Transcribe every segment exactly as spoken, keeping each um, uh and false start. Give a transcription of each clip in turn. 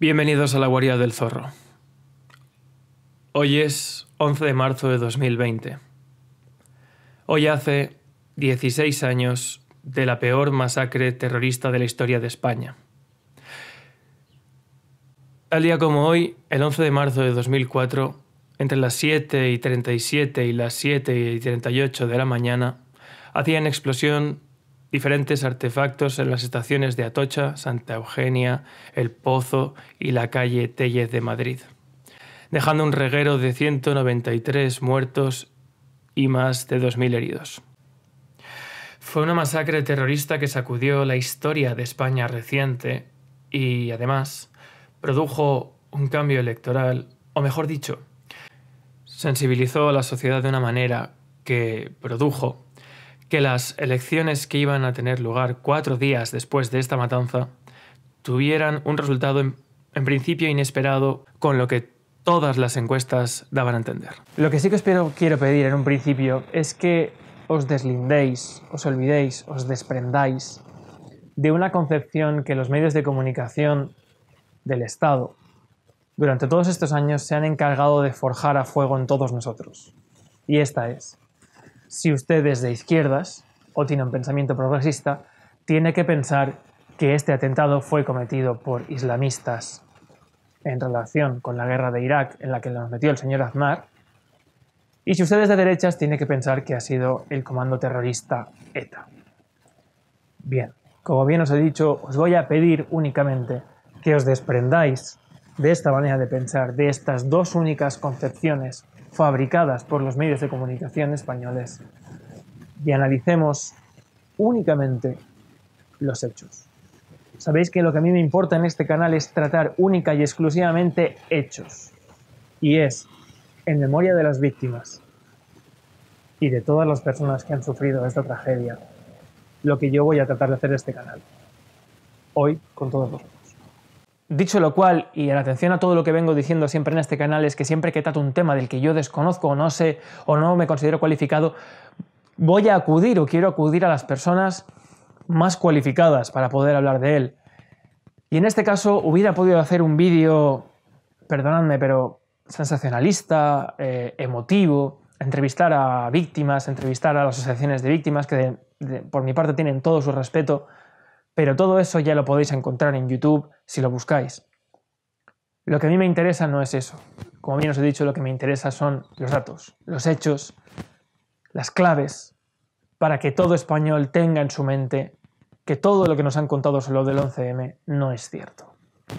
Bienvenidos a la guarida del zorro. Hoy es once de marzo de dos mil veinte. Hoy hace dieciséis años de la peor masacre terrorista de la historia de España. Al día como hoy, el once de marzo de dos mil cuatro, entre las siete y treinta y siete y las siete y treinta y ocho de la mañana, hacían explosión diferentes artefactos en las estaciones de Atocha, Santa Eugenia, El Pozo y la calle Téllez de Madrid, dejando un reguero de ciento noventa y tres muertos y más de dos mil heridos. Fue una masacre terrorista que sacudió la historia de España reciente y, además, produjo un cambio electoral, o mejor dicho, sensibilizó a la sociedad de una manera que produjo que las elecciones que iban a tener lugar cuatro días después de esta matanza tuvieran un resultado en, en principio inesperado, con lo que todas las encuestas daban a entender. Lo que sí que os quiero, quiero pedir en un principio es que os deslindéis, os olvidéis, os desprendáis de una concepción que los medios de comunicación del Estado durante todos estos años se han encargado de forjar a fuego en todos nosotros. Y esta es: si usted es de izquierdas o tiene un pensamiento progresista, tiene que pensar que este atentado fue cometido por islamistas en relación con la guerra de Irak en la que nos metió el señor Aznar. Y si usted es de derechas, tiene que pensar que ha sido el comando terrorista ETA. Bien, como bien os he dicho, os voy a pedir únicamente que os desprendáis de esta manera de pensar, de estas dos únicas concepciones fabricadas por los medios de comunicación españoles, y analicemos únicamente los hechos. Sabéis que lo que a mí me importa en este canal es tratar única y exclusivamente hechos, y es en memoria de las víctimas y de todas las personas que han sufrido esta tragedia lo que yo voy a tratar de hacer en este canal, hoy con todos vosotros. Dicho lo cual, y en atención a todo lo que vengo diciendo siempre en este canal, es que siempre que trato un tema del que yo desconozco o no sé o no me considero cualificado, voy a acudir o quiero acudir a las personas más cualificadas para poder hablar de él. Y en este caso hubiera podido hacer un vídeo, perdonadme, pero sensacionalista, eh, emotivo, entrevistar a víctimas, entrevistar a las asociaciones de víctimas, que de, de, por mi parte tienen todo su respeto. Pero todo eso ya lo podéis encontrar en YouTube si lo buscáis. Lo que a mí me interesa no es eso. Como bien os he dicho, lo que me interesa son los datos, los hechos, las claves, para que todo español tenga en su mente que todo lo que nos han contado sobre lo del once eme no es cierto.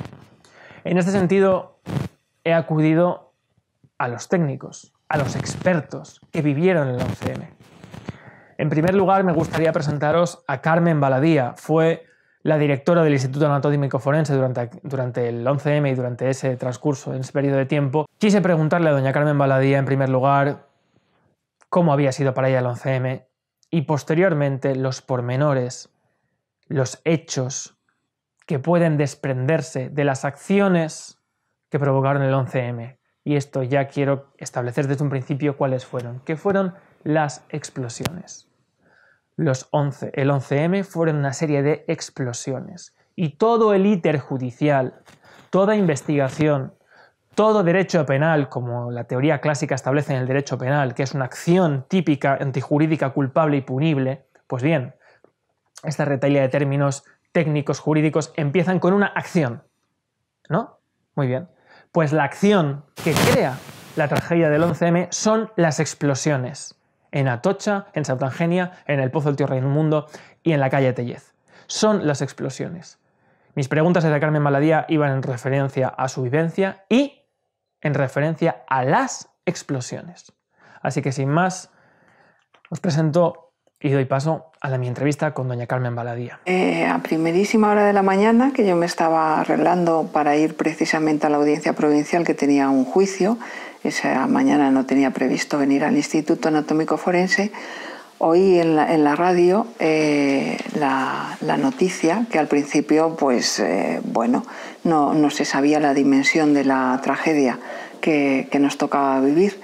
En este sentido, he acudido a los técnicos, a los expertos que vivieron el once eme. En primer lugar, me gustaría presentaros a Carmen Baladía. Fue la directora del Instituto Anatómico Forense durante, durante el once eme y durante ese transcurso, en ese periodo de tiempo. Quise preguntarle a doña Carmen Baladía, en primer lugar, cómo había sido para ella el once eme y posteriormente los pormenores, los hechos que pueden desprenderse de las acciones que provocaron el once eme. Y esto ya quiero establecer desde un principio cuáles fueron. ¿Qué fueron las explosiones? Los once, el once eme fueron una serie de explosiones y todo el íter judicial, toda investigación, todo derecho penal, como la teoría clásica establece en el derecho penal, que es una acción típica antijurídica culpable y punible, pues bien, esta retahíla de términos técnicos jurídicos empiezan con una acción, ¿no? Muy bien. Pues la acción que crea la tragedia del once eme son las explosiones. En Atocha, en Santa Eugenia, en el Pozo del Tío Raimundo y en la calle Téllez. Son las explosiones. Mis preguntas hacia Carmen Baladía iban en referencia a su vivencia y en referencia a las explosiones. Así que sin más, os presento y doy paso a la, mi entrevista con doña Carmen Baladía. Eh, a primerísima hora de la mañana, que yo me estaba arreglando para ir precisamente a la audiencia provincial, que tenía un juicio, esa mañana no tenía previsto venir al Instituto Anatómico Forense, oí en la, en la radio eh, la, la noticia, que al principio, pues, eh, bueno, no, no se sabía la dimensión de la tragedia que, que nos tocaba vivir.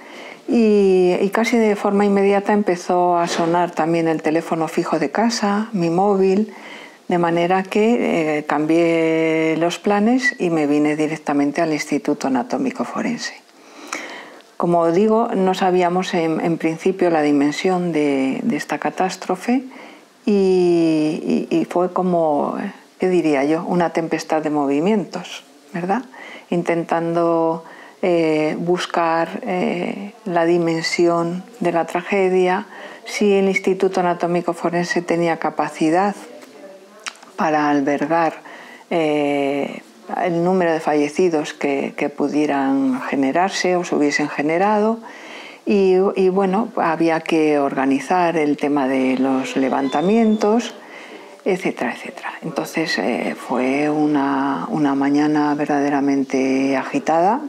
Y, y casi de forma inmediata empezó a sonar también el teléfono fijo de casa, mi móvil. De manera que eh, cambié los planes y me vine directamente al Instituto Anatómico Forense. Como digo, no sabíamos en, en principio la dimensión de, de esta catástrofe y, y, y fue como, ¿qué diría yo?, una tempestad de movimientos, ¿verdad? Intentando eh, buscar eh, la dimensión de la tragedia, si el Instituto Anatómico Forense tenía capacidad para albergar eh, el número de fallecidos que, que pudieran generarse o se hubiesen generado. Y, y bueno, había que organizar el tema de los levantamientos, etcétera, etcétera. Entonces eh, fue una, una mañana verdaderamente agitada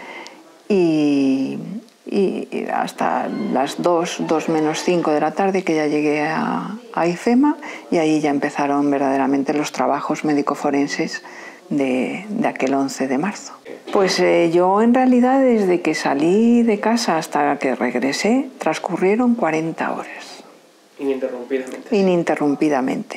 y, y hasta las dos, dos menos cinco de la tarde que ya llegué a, a IFEMA, y ahí ya empezaron verdaderamente los trabajos médico-forenses de, de aquel once de marzo. Pues eh, yo en realidad desde que salí de casa hasta que regresé transcurrieron cuarenta horas. Ininterrumpidamente. Ininterrumpidamente.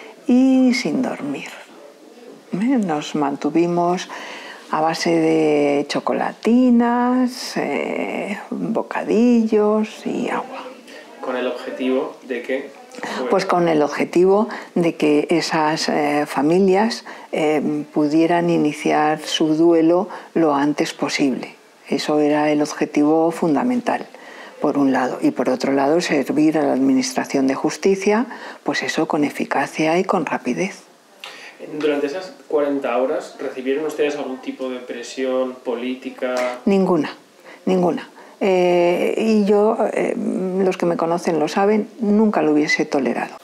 Y sin dormir. ¿Eh? Nos mantuvimos a base de chocolatinas, eh, bocadillos y agua. Con el objetivo de que... Bueno. Pues con el objetivo de que esas eh, familias eh, pudieran iniciar su duelo lo antes posible. Eso era el objetivo fundamental, por un lado. Y por otro lado, servir a la Administración de Justicia, pues eso con eficacia y con rapidez. Durante esas cuarenta horas, ¿recibieron ustedes algún tipo de presión política? Ninguna, ninguna. Eh, y yo, eh, los que me conocen lo saben, nunca lo hubiese tolerado.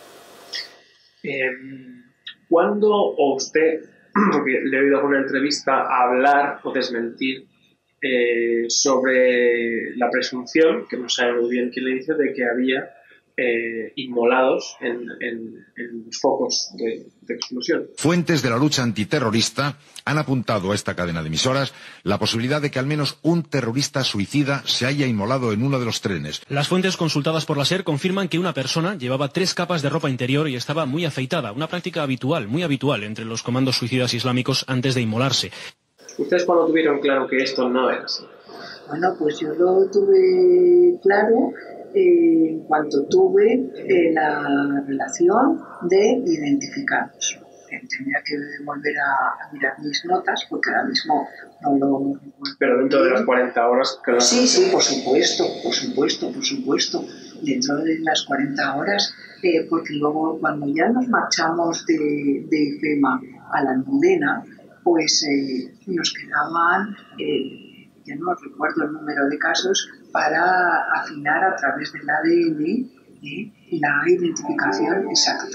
Eh, ¿Cuándo o usted, porque le he oído alguna entrevista, hablar o desmentir eh, sobre la presunción, que no sabe muy bien quién le dice, de que había eh, inmolados en, en, en los focos de, de explosión? Fuentes de la lucha antiterrorista han apuntado a esta cadena de emisoras la posibilidad de que al menos un terrorista suicida se haya inmolado en uno de los trenes. Las fuentes consultadas por la SER confirman que una persona llevaba tres capas de ropa interior y estaba muy afeitada, una práctica habitual, muy habitual entre los comandos suicidas islámicos antes de inmolarse. ¿Ustedes cuándo tuvieron claro que esto no era así? Bueno, pues yo lo tuve claro eh, en cuanto tuve eh, la relación de identificarnos. Tendría que volver a, a mirar mis notas porque ahora mismo no lo recuerdo. Pero dentro de las cuarenta horas... Claro. Sí, sí, por supuesto, por supuesto, por supuesto. Dentro de las cuarenta horas, eh, porque luego cuando ya nos marchamos de, de IFEMA a la Almudena, pues eh, nos quedaban, eh, ya no recuerdo el número de casos, para afinar a través del A D N eh, la identificación exacta.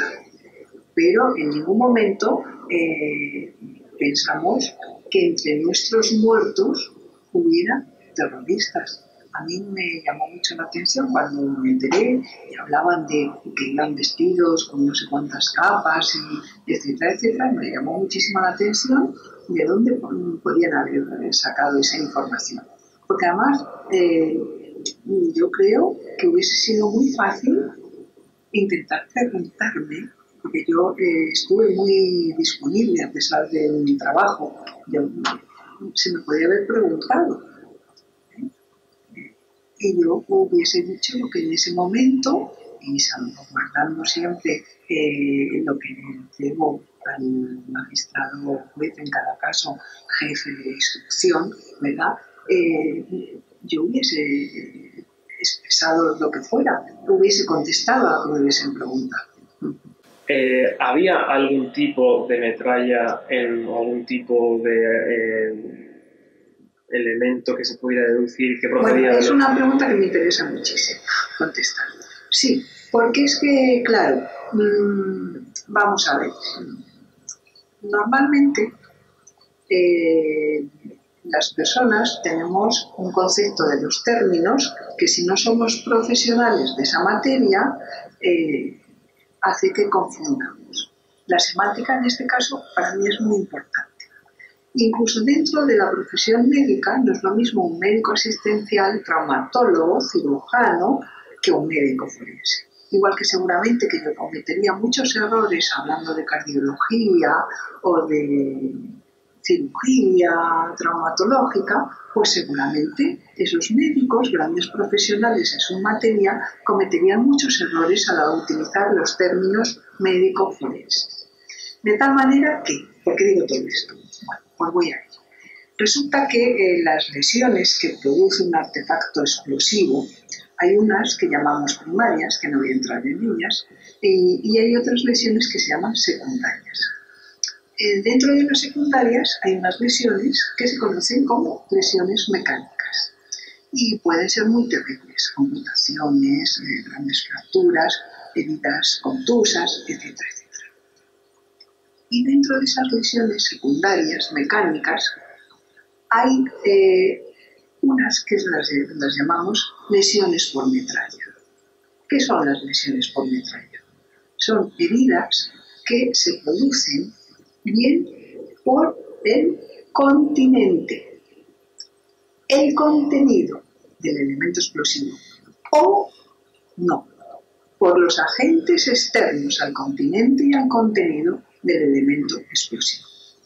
Pero en ningún momento eh, pensamos que entre nuestros muertos hubiera terroristas. A mí me llamó mucho la atención cuando me enteré y hablaban de que iban vestidos con no sé cuántas capas, y etcétera, etcétera. Me llamó muchísimo la atención de dónde podían haber sacado esa información. Porque además eh, yo creo que hubiese sido muy fácil intentar preguntarme, porque yo eh, estuve muy disponible a pesar de mi trabajo. Yo, se me podía haber preguntado. ¿eh? Y yo hubiese dicho lo que en ese momento, y salvaguardando siempre eh, lo que debo al magistrado juez en cada caso, jefe de instrucción, ¿verdad? Eh, yo hubiese expresado lo que fuera, hubiese contestado a lo que me hubiesen preguntado. Eh, ¿Había algún tipo de metralla en algún tipo de eh, elemento que se pudiera deducir que procedía? Bueno, es de... una pregunta que me interesa muchísimo contestar. Sí, porque es que, claro, mmm, vamos a ver, normalmente eh, las personas tenemos un concepto de los términos que, si no somos profesionales de esa materia, eh, hace que confundamos. La semántica en este caso para mí es muy importante. Incluso dentro de la profesión médica no es lo mismo un médico asistencial, traumatólogo, cirujano, que un médico forense. igual que seguramente que yo cometería muchos errores hablando de cardiología o de cirugía traumatológica, pues seguramente esos médicos, grandes profesionales en su materia, cometerían muchos errores a la hora de utilizar los términos médico-forenses. De tal manera que, ¿por qué digo todo esto? Bueno, pues voy a ello. Resulta que eh, las lesiones que produce un artefacto explosivo, hay unas que llamamos primarias, que no voy a entrar en ellas, y, y hay otras lesiones que se llaman secundarias. Eh, dentro de las secundarias hay unas lesiones que se conocen como lesiones mecánicas y pueden ser muy terribles, amputaciones, eh, grandes fracturas, heridas contusas, etcétera, etcétera. Y dentro de esas lesiones secundarias mecánicas hay eh, unas que las, las llamamos lesiones por metralla. ¿Qué son las lesiones por metralla? Son heridas que se producen bien por el continente, el contenido del elemento explosivo, o no, por los agentes externos al continente y al contenido del elemento explosivo.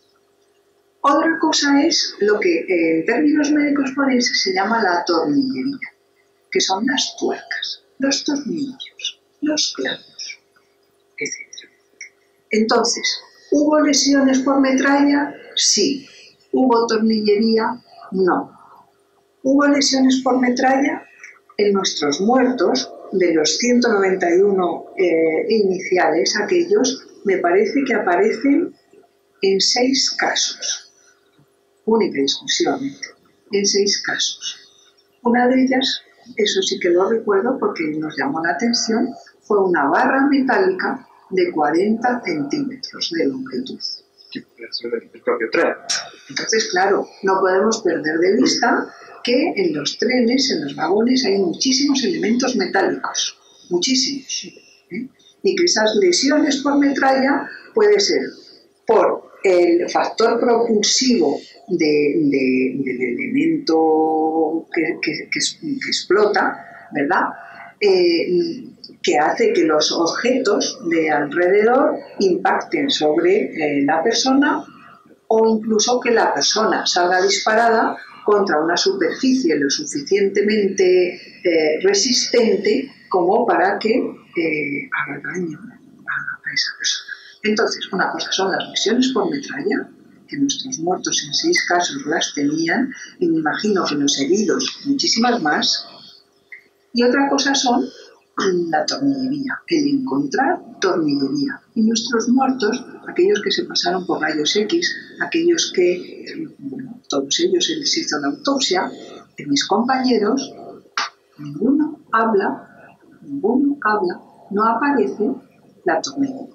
Otra cosa es lo que en términos médicos forenses se llama la tornillería, que son las tuercas, los tornillos, los clavos, etcétera. Entonces, ¿hubo lesiones por metralla? Sí. ¿Hubo tornillería? No. ¿Hubo lesiones por metralla? En nuestros muertos, de los ciento noventa y uno eh, iniciales, aquellos, me parece que aparecen en seis casos. Única y exclusivamente, en seis casos. Una de ellas, eso sí que lo recuerdo porque nos llamó la atención, fue una barra metálica de cuarenta centímetros de longitud. El propio tren. Entonces, claro, no podemos perder de vista que en los trenes, en los vagones, hay muchísimos elementos metálicos, muchísimos. ¿eh? Y que esas lesiones por metralla puede ser por el factor propulsivo de, de, del elemento que, que, que, que explota, ¿verdad? Eh, que hace que los objetos de alrededor impacten sobre eh, la persona o incluso que la persona salga disparada contra una superficie lo suficientemente eh, resistente como para que eh, haga daño a, a esa persona. Entonces, una cosa son las lesiones por metralla, que nuestros muertos en seis casos las tenían, y me imagino que los heridos muchísimas más, y otra cosa son la tornillería, el encontrar tornillería. Y nuestros muertos, aquellos que se pasaron por rayos X, aquellos que, bueno, todos ellos se les hizo la autopsia, de mis compañeros, ninguno habla, ninguno habla, no aparece la tornillería.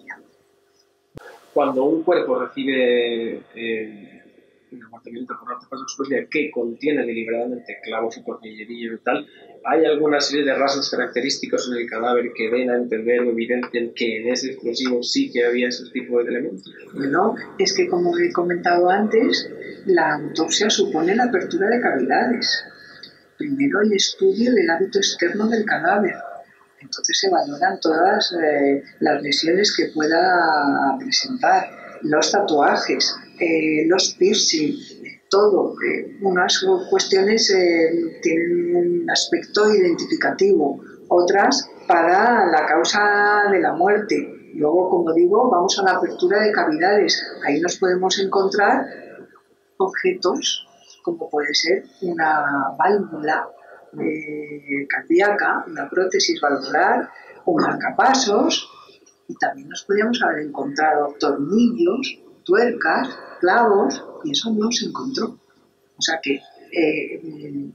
Cuando un cuerpo recibe eh, un abatimiento por artefacto explosivo que contiene deliberadamente clavos y tornillería y tal, ¿hay alguna serie de rasgos característicos en el cadáver que den a entender o evidencian que en ese explosivo sí que había ese tipo de elementos? Bueno, es que como he comentado antes, la autopsia supone la apertura de cavidades. Primero el estudio del hábito externo del cadáver. Entonces se valoran todas eh, las lesiones que pueda presentar, los tatuajes, eh, los piercing, todo. Eh, unas cuestiones eh, tienen un aspecto identificativo, otras para la causa de la muerte. Luego, como digo, vamos a la apertura de cavidades. Ahí nos podemos encontrar objetos como puede ser una válvula Eh, cardíaca, una prótesis valvular, un marcapasos, y también nos podríamos haber encontrado tornillos, tuercas, clavos, y eso no se encontró. O sea que eh,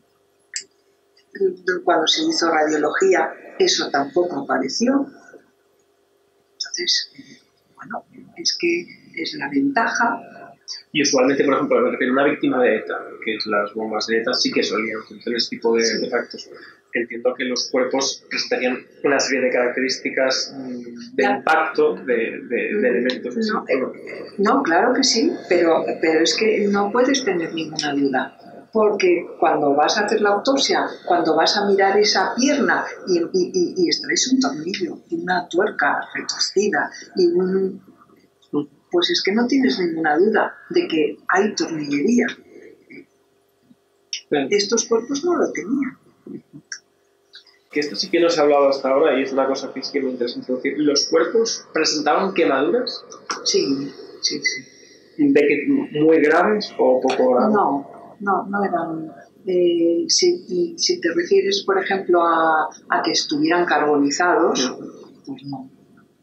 cuando se hizo radiología eso tampoco apareció. Entonces, eh, bueno, es que es la ventaja. Y usualmente, por ejemplo, me refiero a una víctima de ETA, que es las bombas de ETA, sí que solían tener este tipo de, sí. de factos. Entiendo que los cuerpos presentarían una serie de características de ya. impacto de, de, de elementos. No, eh, no, claro que sí, pero, pero es que no puedes tener ninguna duda. Porque cuando vas a hacer la autopsia, cuando vas a mirar esa pierna y, y, y, y extraes un tornillo y una tuerca retorcida y un... pues es que no tienes ninguna duda de que hay tornillería. Bien. Estos cuerpos no lo tenían. Que esto sí que no se ha hablado hasta ahora y es una cosa que sí que me interesa introducir. ¿Los cuerpos presentaban quemaduras? Sí, sí, sí. ¿De que muy graves o poco graves? No, no, no eran... Eh, si, si te refieres, por ejemplo, a, a que estuvieran carbonizados, pues no.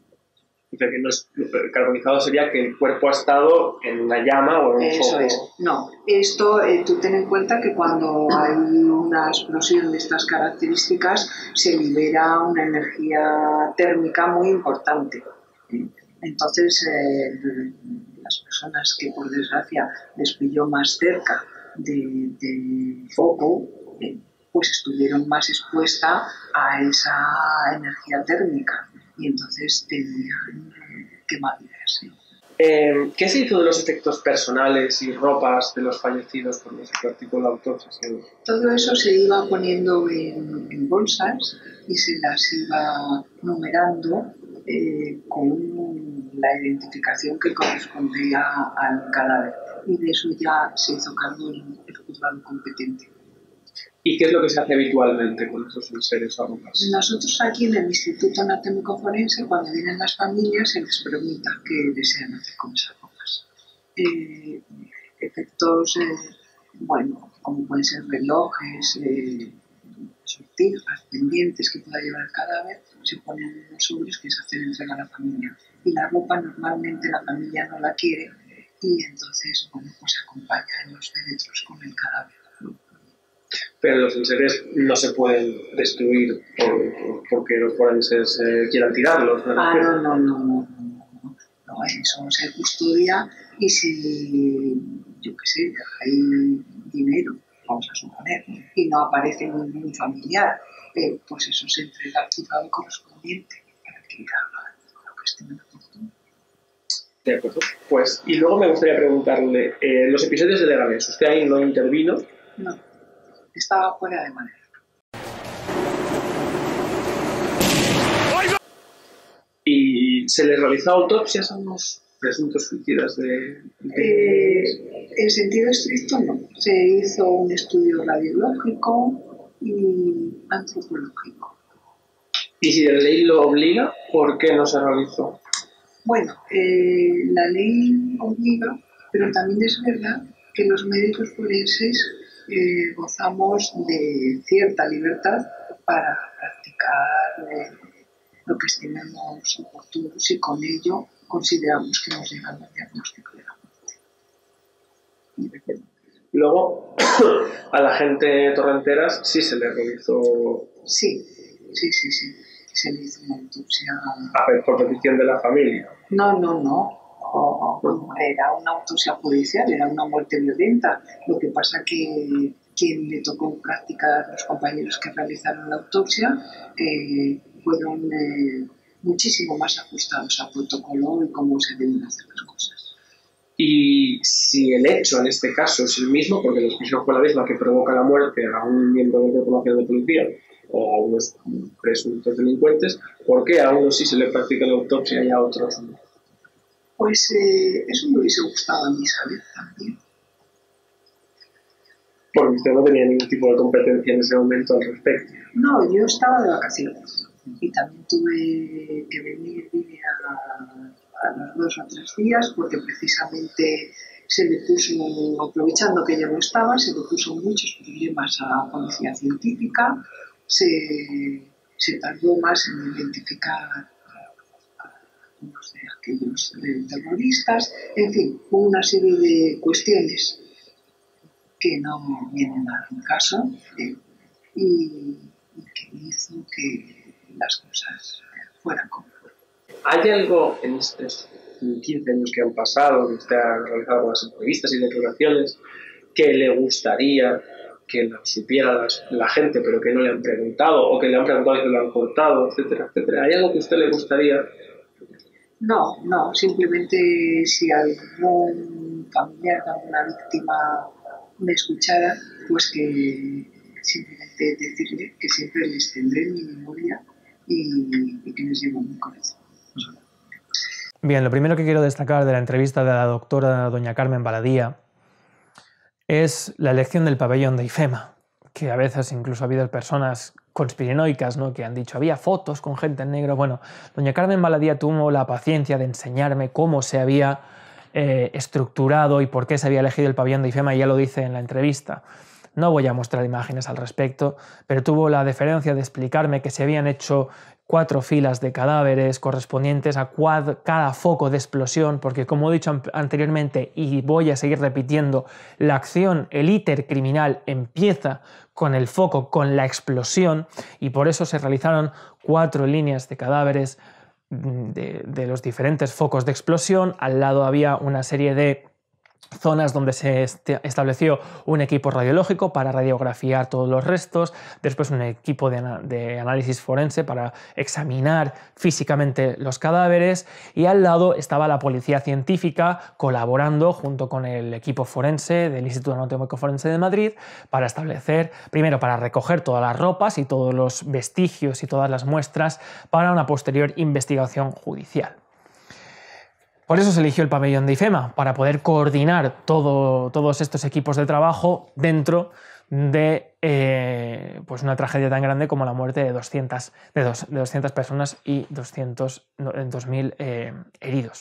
O sea, que no es, carbonizado sería que el cuerpo ha estado en una llama o en un Eso foco. es. No, esto eh, tú ten en cuenta que cuando hay una explosión de estas características se libera una energía térmica muy importante. Entonces, eh, las personas que por desgracia les pilló más cerca del de foco, eh, pues estuvieron más expuestas a esa energía térmica y entonces tenían eh, quemaduras. ¿Sí? Eh, ¿Qué se hizo de los efectos personales y ropas de los fallecidos por los que practicó la autopsia? Todo eso se iba poniendo en, en bolsas y se las iba numerando eh, con la identificación que correspondía al cadáver. Y de eso ya se hizo cargo el, el juzgado competente. ¿Y qué es lo que se hace habitualmente con esos enseres o ropas? Nosotros aquí en el Instituto Anatómico Forense, cuando vienen las familias, se les pregunta qué desean hacer con esas ropas. Eh, efectos, eh, bueno, como pueden ser relojes, eh, sortijas, pendientes que pueda llevar el cadáver, se ponen en unos sobres que se hacen entrega a la familia. Y la ropa normalmente la familia no la quiere y entonces, bueno, pues se acompaña en los féretros con el cadáver. Pero los enseres no se pueden destruir por, porque los forenses eh, quieran tirarlos, ¿no? Ah, no, no, no, no, no, no, eso se custodia y si, yo qué sé, hay dinero, vamos a suponer, y no aparece ningún familiar, eh, pues eso se entrega al juzgado correspondiente para que haga lo que esté oportuno. De acuerdo. Pues, y luego me gustaría preguntarle, eh, los episodios de Leganés, ¿usted ahí no intervino? No, estaba fuera de manera. ¿Y se les realizó autopsias a los presuntos suicidas de...? de... Eh, en sentido estricto no, se hizo un estudio radiológico y antropológico. ¿Y si la ley lo obliga, por qué no se realizó? Bueno, eh, la ley obliga, pero también es verdad que los médicos forenses eh, gozamos de cierta libertad para practicar eh, lo que estimemos oportunos y con ello consideramos que hemos llegado al diagnóstico de la muerte. Luego, a la gente de Torrenteras sí se le realizó... Sí, sí, sí, sí. Se le hizo una autopsia. A ver, por petición de la familia. No, no, no. Oh, oh, era una autopsia judicial, era una muerte violenta. Lo que pasa que quien le tocó practicar, los compañeros que realizaron la autopsia, eh, fueron eh, muchísimo más ajustados al protocolo y cómo se deben hacer las cosas. Y si el hecho en este caso es el mismo, porque la explosión fue la misma que provoca la muerte a un miembro del Cuerpo Nacional de Policía o a unos presuntos delincuentes, ¿por qué a unos sí se le practica la autopsia y a otros no? Pues eh, eso me hubiese gustado a mí saber también. Porque usted no tenía ningún tipo de competencia en ese momento al respecto. No, yo estaba de vacaciones y también tuve que venir, vine a, a los dos o tres días porque precisamente se le puso, aprovechando que yo no estaba, se le puso muchos problemas a la policía científica, se, se tardó más en identificar algunos de aquellos terroristas, en fin, una serie de cuestiones que no vienen al caso eh, y, y que hizo que las cosas fueran como fueran. ¿Hay algo en estos quince años que han pasado, que usted ha realizado con las entrevistas y declaraciones, que le gustaría que lo supiera la, la gente, pero que no le han preguntado, o que le han preguntado y que lo han cortado, etcétera, etcétera? ¿Hay algo que a usted le gustaría? No, no, simplemente si algún familiar de alguna víctima me escuchara, pues que simplemente decirle que siempre les tendré en mi memoria y, y que les llevo en mi corazón. Bien, lo primero que quiero destacar de la entrevista de la doctora doña Carmen Baladía es la elección del pabellón de IFEMA, que a veces incluso ha habido personas conspiranoicas, ¿no?, que han dicho había fotos con gente en negro. Bueno, doña Carmen Baladía tuvo la paciencia de enseñarme cómo se había eh, estructurado y por qué se había elegido el pabellón de IFEMA, y ya lo dice en la entrevista. No voy a mostrar imágenes al respecto, pero tuvo la deferencia de explicarme que se habían hecho cuatro filas de cadáveres correspondientes a cada foco de explosión, porque como he dicho anteriormente y voy a seguir repitiendo, la acción, el íter criminal empieza con el foco, con la explosión, y por eso se realizaron cuatro líneas de cadáveres de, de los diferentes focos de explosión. Al lado había una serie de zonas donde se estableció un equipo radiológico para radiografiar todos los restos, después un equipo de, de análisis forense para examinar físicamente los cadáveres, y al lado estaba la policía científica colaborando junto con el equipo forense del Instituto Anatómico Forense de Madrid para establecer, primero para recoger todas las ropas y todos los vestigios y todas las muestras para una posterior investigación judicial. Por eso se eligió el pabellón de IFEMA, para poder coordinar todo, todos estos equipos de trabajo dentro de eh, pues una tragedia tan grande como la muerte de doscientas, de dos, de doscientas personas y doscientos, dos mil eh, heridos.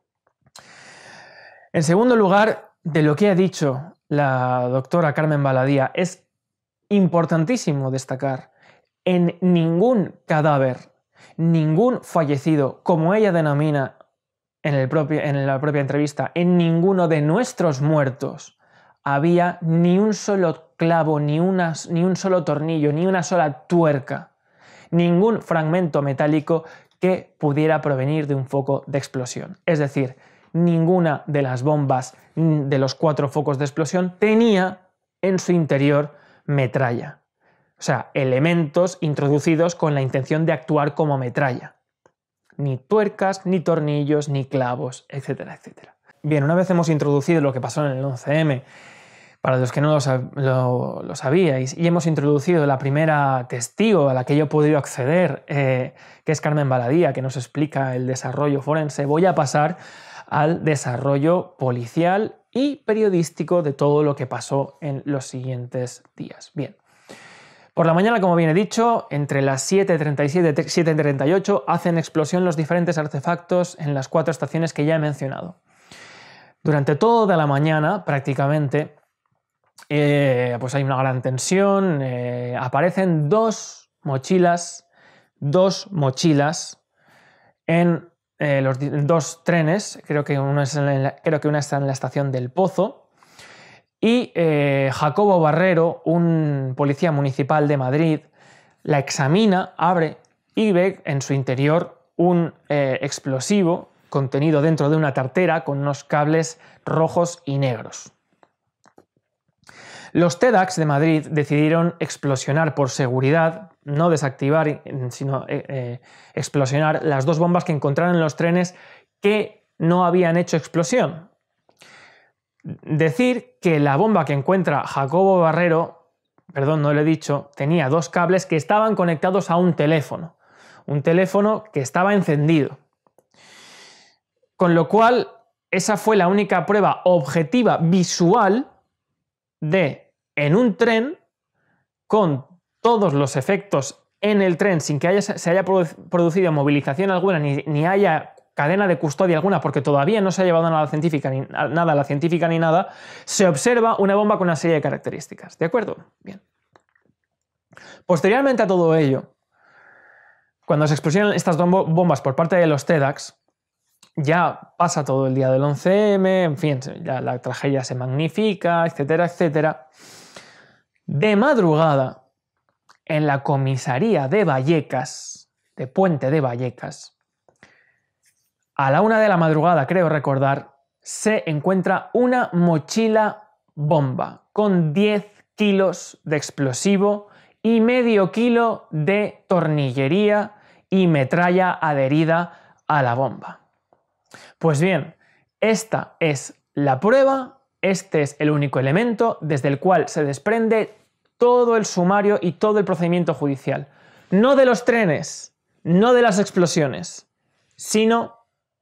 En segundo lugar, de lo que ha dicho la doctora Carmen Baladía, es importantísimo destacar: en ningún cadáver, ningún fallecido, como ella denomina En, el propio, en la propia entrevista, en ninguno de nuestros muertos había ni un solo clavo, ni, una, ni un solo tornillo, ni una sola tuerca, ningún fragmento metálico que pudiera provenir de un foco de explosión. Es decir, ninguna de las bombas de los cuatro focos de explosión tenía en su interior metralla. O sea, elementos introducidos con la intención de actuar como metralla. Ni tuercas, ni tornillos, ni clavos, etcétera, etcétera. Bien, una vez hemos introducido lo que pasó en el once eme, para los que no lo, lo, lo sabíais, y hemos introducido la primera testigo a la que yo he podido acceder, eh, que es Carmen Baladía, que nos explica el desarrollo forense, voy a pasar al desarrollo policial y periodístico de todo lo que pasó en los siguientes días. Bien. Por la mañana, como bien he dicho, entre las siete y treinta y siete y siete y treinta y ocho hacen explosión los diferentes artefactos en las cuatro estaciones que ya he mencionado. Durante toda la mañana, prácticamente, eh, pues hay una gran tensión, eh, aparecen dos mochilas, dos mochilas en eh, los dos trenes, creo que, uno es en la, creo que una está en la estación del Pozo, y eh, Jacobo Barrero, un policía municipal de Madrid, la examina, abre y ve en su interior un eh, explosivo contenido dentro de una tartera con unos cables rojos y negros. Los T DAX de Madrid decidieron explosionar por seguridad, no desactivar, sino eh, eh, explosionar las dos bombas que encontraron en los trenes que no habían hecho explosión. Decir que la bomba que encuentra Jacobo Barrero, perdón, no lo he dicho, tenía dos cables que estaban conectados a un teléfono, un teléfono que estaba encendido. Con lo cual, esa fue la única prueba objetiva visual de, en un tren, con todos los efectos en el tren, sin que haya, se haya producido movilización alguna, ni, ni haya cadena de custodia alguna, porque todavía no se ha llevado nada científica ni nada a la científica ni nada, se observa una bomba con una serie de características. ¿De acuerdo? Bien. Posteriormente a todo ello, cuando se explosionan estas bombas por parte de los T DAX, ya pasa todo el día del once eme, en fin, ya la tragedia se magnifica, etcétera, etcétera. De madrugada, en la comisaría de Vallecas, de Puente de Vallecas, a la una de la madrugada, creo recordar, se encuentra una mochila bomba con diez kilos de explosivo y medio kilo de tornillería y metralla adherida a la bomba. Pues bien, esta es la prueba este es el único elemento desde el cual se desprende todo el sumario y todo el procedimiento judicial. No de los trenes, no de las explosiones, sino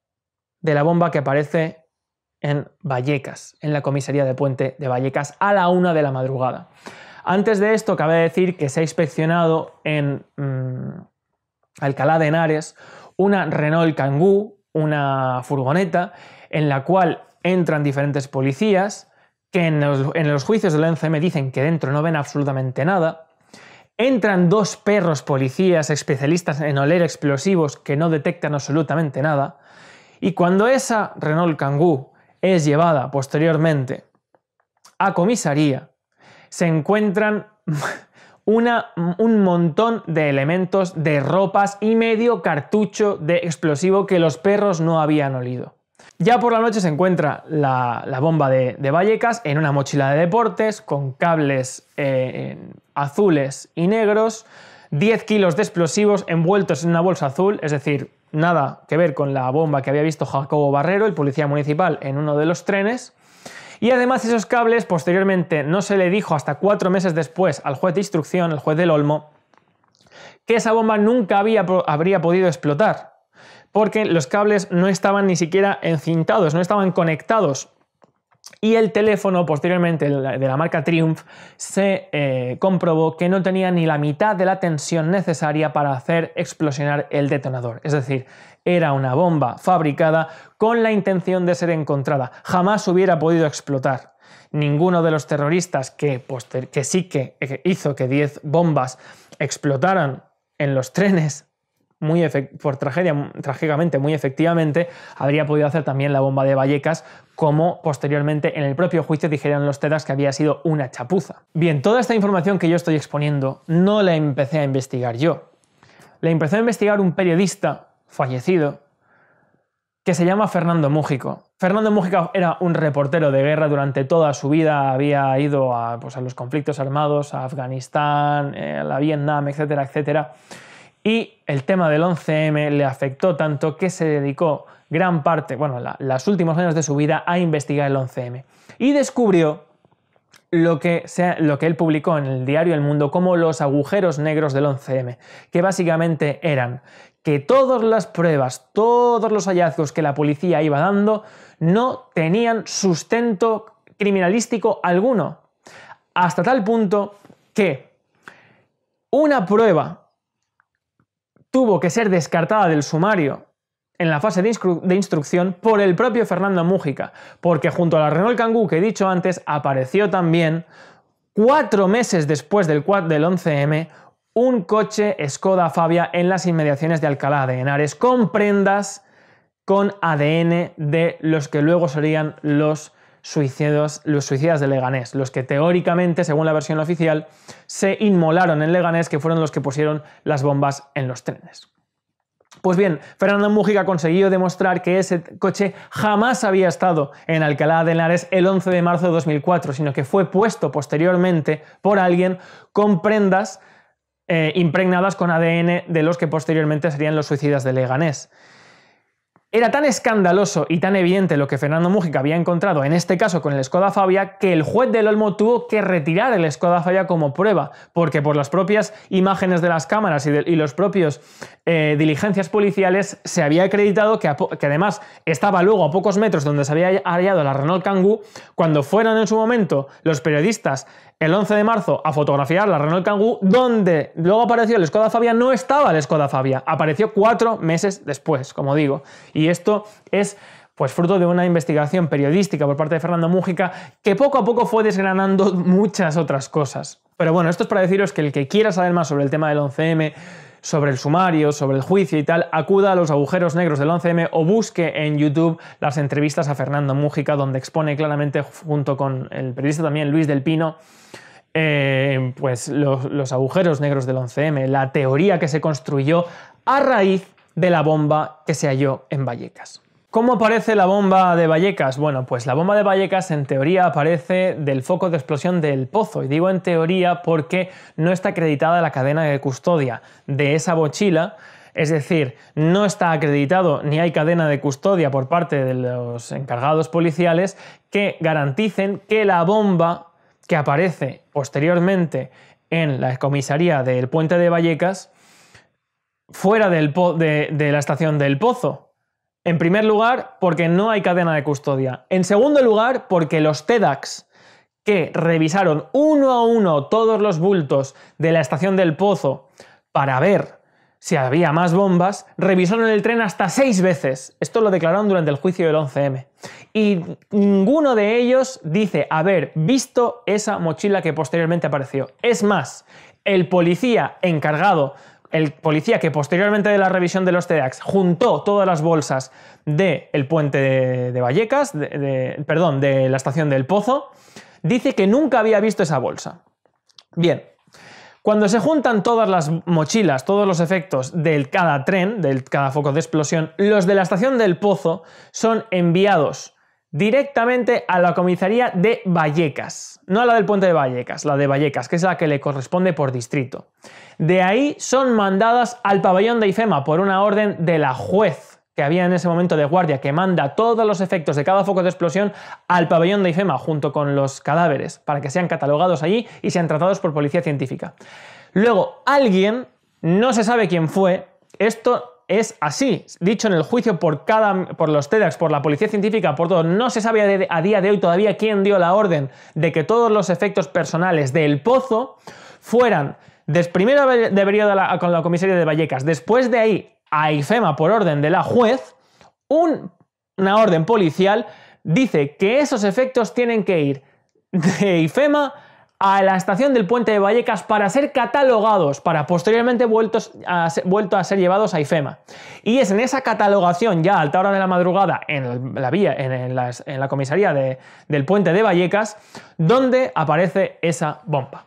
de la bomba que aparece en Vallecas, en la comisaría de Puente de Vallecas, a la una de la madrugada. Antes de esto, cabe decir que se ha inspeccionado en mmm, Alcalá de Henares una Renault Kangoo, una furgoneta, en la cual entran diferentes policías, que en los, en los juicios del once eme dicen que dentro no ven absolutamente nada. Entran dos perros policías especialistas en oler explosivos que no detectan absolutamente nada. Y cuando esa Renault Kangoo es llevada posteriormente a comisaría, se encuentran una, un montón de elementos, de ropas y medio cartucho de explosivo que los perros no habían olido. Ya por la noche se encuentra la, la bomba de, de Vallecas en una mochila de deportes con cables eh, azules y negros, diez kilos de explosivos envueltos en una bolsa azul, es decir, nada que ver con la bomba que había visto Jacobo Barrero, el policía municipal, en uno de los trenes. Y además esos cables posteriormente no se le dijo hasta cuatro meses después al juez de instrucción, el juez del Olmo, que esa bomba nunca había, habría podido explotar, porque los cables no estaban ni siquiera encintados, no estaban conectados. Y el teléfono, posteriormente, de la marca Triumph, se eh, comprobó que no tenía ni la mitad de la tensión necesaria para hacer explosionar el detonador. Es decir, era una bomba fabricada con la intención de ser encontrada. Jamás hubiera podido explotar. Ninguno de los terroristas que, que sí que hizo que diez bombas explotaran en los trenes, muy por tragedia, trágicamente, muy efectivamente, habría podido hacer también la bomba de Vallecas, como posteriormente en el propio juicio dijeron los TEDx que había sido una chapuza. Bien, toda esta información que yo estoy exponiendo no la empecé a investigar yo. La empezó a investigar un periodista fallecido que se llama Fernando Mújico. Fernando Mújico era un reportero de guerra durante toda su vida, había ido a, pues, a los conflictos armados, a Afganistán, eh, a la Vietnam, etcétera, etcétera. Y el tema del once eme le afectó tanto que se dedicó gran parte, bueno, la, los últimos años de su vida a investigar el once eme. Y descubrió lo que, se, lo que él publicó en el diario El Mundo como los agujeros negros del once eme, que básicamente eran que todas las pruebas, todos los hallazgos que la policía iba dando no tenían sustento criminalístico alguno. Hasta tal punto que una prueba tuvo que ser descartada del sumario en la fase de, instru de instrucción por el propio Fernando Mújica, porque junto a la Renault Kangoo que he dicho antes apareció también, cuatro meses después del, del once eme, un coche Skoda Fabia en las inmediaciones de Alcalá de Henares con prendas con A D N de los que luego serían los suicidas, los suicidas de Leganés, los que teóricamente, según la versión oficial, se inmolaron en Leganés, que fueron los que pusieron las bombas en los trenes. Pues bien, Fernando Mújica consiguió demostrar que ese coche jamás había estado en Alcalá de Henares el once de marzo de dos mil cuatro, sino que fue puesto posteriormente por alguien con prendas eh, impregnadas con A D N de los que posteriormente serían los suicidas de Leganés. Era tan escandaloso y tan evidente lo que Fernando Mújica había encontrado, en este caso con el Skoda Fabia, que el juez del Olmo tuvo que retirar el Skoda Fabia como prueba, porque por las propias imágenes de las cámaras y, de, y los propios eh, diligencias policiales se había acreditado que, a, que además estaba luego a pocos metros donde se había hallado la Renault Kangoo. Cuando fueron en su momento los periodistas el once de marzo a fotografiar la Renault Kangoo, donde luego apareció el Skoda Fabia, no estaba el Skoda Fabia, apareció cuatro meses después, como digo. Y esto es pues fruto de una investigación periodística por parte de Fernando Mújica que poco a poco fue desgranando muchas otras cosas. Pero bueno, esto es para deciros que el que quiera saber más sobre el tema del once eme, sobre el sumario, sobre el juicio y tal, acuda a los agujeros negros del once eme o busque en YouTube las entrevistas a Fernando Mújica, donde expone claramente, junto con el periodista también Luis del Pino, eh, pues los, los agujeros negros del once eme, la teoría que se construyó a raíz de la bomba que se halló en Vallecas. ¿Cómo aparece la bomba de Vallecas? Bueno, pues la bomba de Vallecas en teoría aparece del foco de explosión del Pozo. Y digo en teoría porque no está acreditada la cadena de custodia de esa mochila es decir, no está acreditado ni hay cadena de custodia por parte de los encargados policiales que garanticen que la bomba que aparece posteriormente en la comisaría del Puente de Vallecas fuera del po- de, de la estación del Pozo. En primer lugar, porque no hay cadena de custodia. En segundo lugar, porque los TEDx que revisaron uno a uno todos los bultos de la estación del Pozo para ver si había más bombas, revisaron el tren hasta seis veces. Esto lo declararon durante el juicio del once eme. Y ninguno de ellos dice haber visto esa mochila que posteriormente apareció. Es más, el policía encargado, el policía que posteriormente de la revisión de los TEDx juntó todas las bolsas del puente de, de Vallecas, de, de, perdón, de la estación del Pozo, dice que nunca había visto esa bolsa. Bien. Cuando se juntan todas las mochilas, todos los efectos de cada tren, de cada foco de explosión, los de la estación del Pozo son enviados directamente a la comisaría de Vallecas. No a la del Puente de Vallecas, la de Vallecas, que es la que le corresponde por distrito. De ahí son mandadas al pabellón de IFEMA por una orden de la juez que había en ese momento de guardia, que manda todos los efectos de cada foco de explosión al pabellón de IFEMA junto con los cadáveres para que sean catalogados allí y sean tratados por policía científica. Luego, alguien, no se sabe quién fue, esto es así, dicho en el juicio por, cada, por los TEDx, por la policía científica, por todo, no se sabe a día de hoy todavía quién dio la orden de que todos los efectos personales del Pozo fueran, des, primero debería de la, con la comisaría de Vallecas, después de ahí a IFEMA por orden de la juez, un, una orden policial dice que esos efectos tienen que ir de IFEMA a la estación del Puente de Vallecas para ser catalogados, para posteriormente vueltos a ser, vuelto a ser llevados a IFEMA. Y es en esa catalogación, ya a alta hora de la madrugada, en la vía, en, en, la, en la comisaría de, del Puente de Vallecas, donde aparece esa bomba.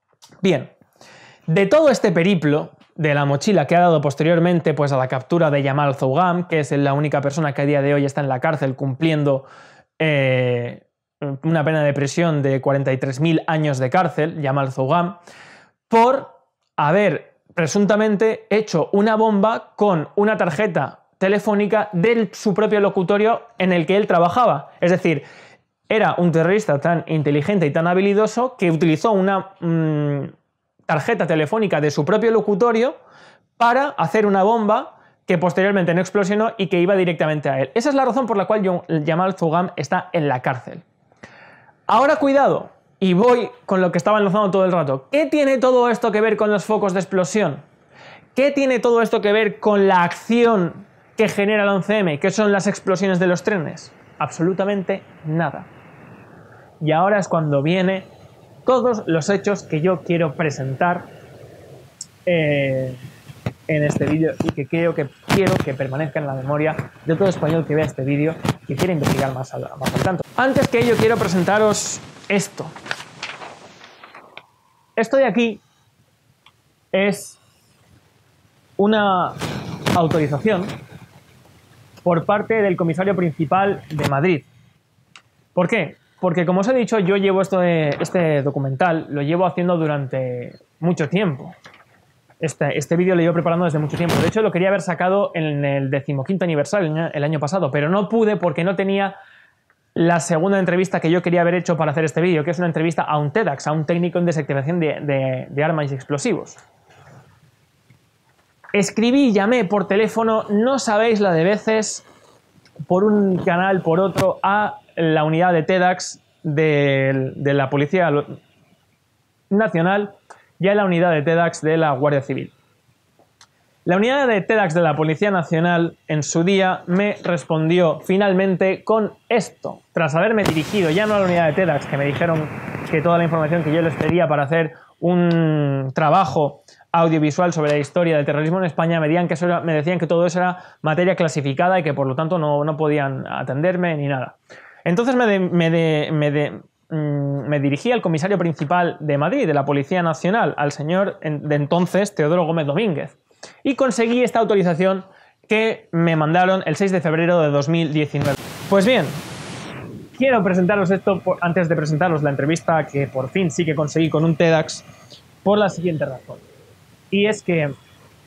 Bien, de todo este periplo de la mochila que ha dado posteriormente pues, a la captura de Jamal Zougam, que es la única persona que a día de hoy está en la cárcel cumpliendo eh, una pena de prisión de cuarenta y tres mil años de cárcel, Jamal Zougam, por haber presuntamente hecho una bomba con una tarjeta telefónica de su propio locutorio en el que él trabajaba. Es decir, era un terrorista tan inteligente y tan habilidoso que utilizó una mmm, tarjeta telefónica de su propio locutorio para hacer una bomba que posteriormente no explosionó y que iba directamente a él. Esa es la razón por la cual Jamal Zougam está en la cárcel. Ahora cuidado, y voy con lo que estaba enlazando todo el rato. ¿Qué tiene todo esto que ver con los focos de explosión? ¿Qué tiene todo esto que ver con la acción que genera el once eme, que son las explosiones de los trenes? Absolutamente nada. Y ahora es cuando viene todos los hechos que yo quiero presentar eh, en este vídeo y que quiero, que quiero que permanezca en la memoria de todo español que vea este vídeo y quiera investigar más al, más al tanto. Antes que ello quiero presentaros esto. Esto de aquí es una autorización por parte del comisario principal de Madrid. ¿Por qué? Porque, como os he dicho, yo llevo esto de, este documental, lo llevo haciendo durante mucho tiempo. Este, este vídeo lo llevo preparando desde mucho tiempo. De hecho, lo quería haber sacado en el decimoquinto aniversario, el año pasado, pero no pude porque no tenía la segunda entrevista que yo quería haber hecho para hacer este vídeo, que es una entrevista a un TEDx, a un técnico en desactivación de, de, de armas y explosivos. Escribí, llamé por teléfono, no sabéis la de veces, por un canal, por otro, a la unidad de TEDx de, de la Policía Nacional y a la unidad de TEDx de la Guardia Civil. La unidad de TEDx de la Policía Nacional en su día me respondió finalmente con esto, tras haberme dirigido ya no a la unidad de TEDx, que me dijeron que toda la información que yo les pedía para hacer un trabajo audiovisual sobre la historia del terrorismo en España, me decían que, eso era, me decían que todo eso era materia clasificada y que por lo tanto no, no podían atenderme ni nada. Entonces me, de, me, de, me, de, mmm, me dirigí al comisario principal de Madrid, de la Policía Nacional, al señor de entonces Teodoro Gómez Domínguez, y conseguí esta autorización que me mandaron el seis de febrero de dos mil diecinueve. Pues bien, quiero presentaros esto por, antes de presentaros la entrevista que por fin sí que conseguí con un TEDx, por la siguiente razón. Y es que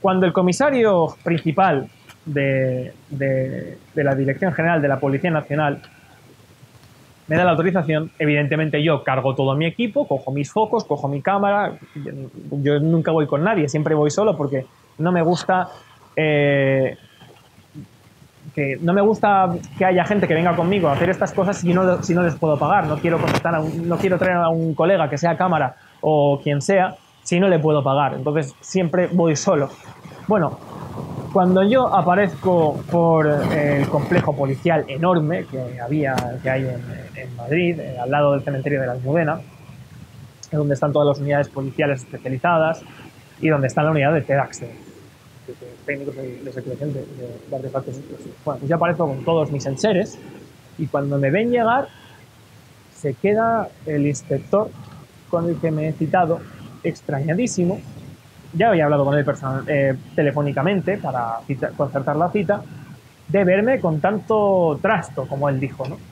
cuando el comisario principal de, de, de la Dirección General de la Policía Nacional me da la autorización, evidentemente yo cargo todo mi equipo, cojo mis focos, cojo mi cámara. Yo nunca voy con nadie, siempre voy solo porque no me gusta eh, que no me gusta que haya gente que venga conmigo a hacer estas cosas si no, si no les puedo pagar. No quiero contratar a un, no quiero traer a un colega que sea cámara o quien sea si no le puedo pagar. Entonces siempre voy solo. Bueno, cuando yo aparezco por el complejo policial enorme que había, que hay en, en Madrid, al lado del cementerio de la Almudena, donde están todas las unidades policiales especializadas y donde está la unidad de TEDx, de, de, de técnicos de, de secreción de, de, de artefactos explosivos. Bueno, pues yo aparezco con todos mis enseres y cuando me ven llegar se queda el inspector con el que me he citado extrañadísimo. Ya había hablado con él personal, eh, telefónicamente para cita, concertar la cita, de verme con tanto trasto, como él dijo, ¿no?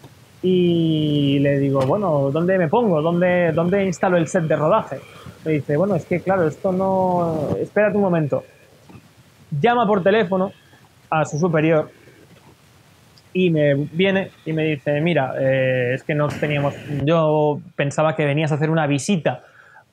Y le digo, bueno, ¿dónde me pongo? ¿Dónde, dónde instalo el set de rodaje? Me dice, bueno, es que claro, esto no... Espérate un momento. Llama por teléfono a su superior y me viene y me dice, mira, eh, es que no teníamos... Yo pensaba que venías a hacer una visita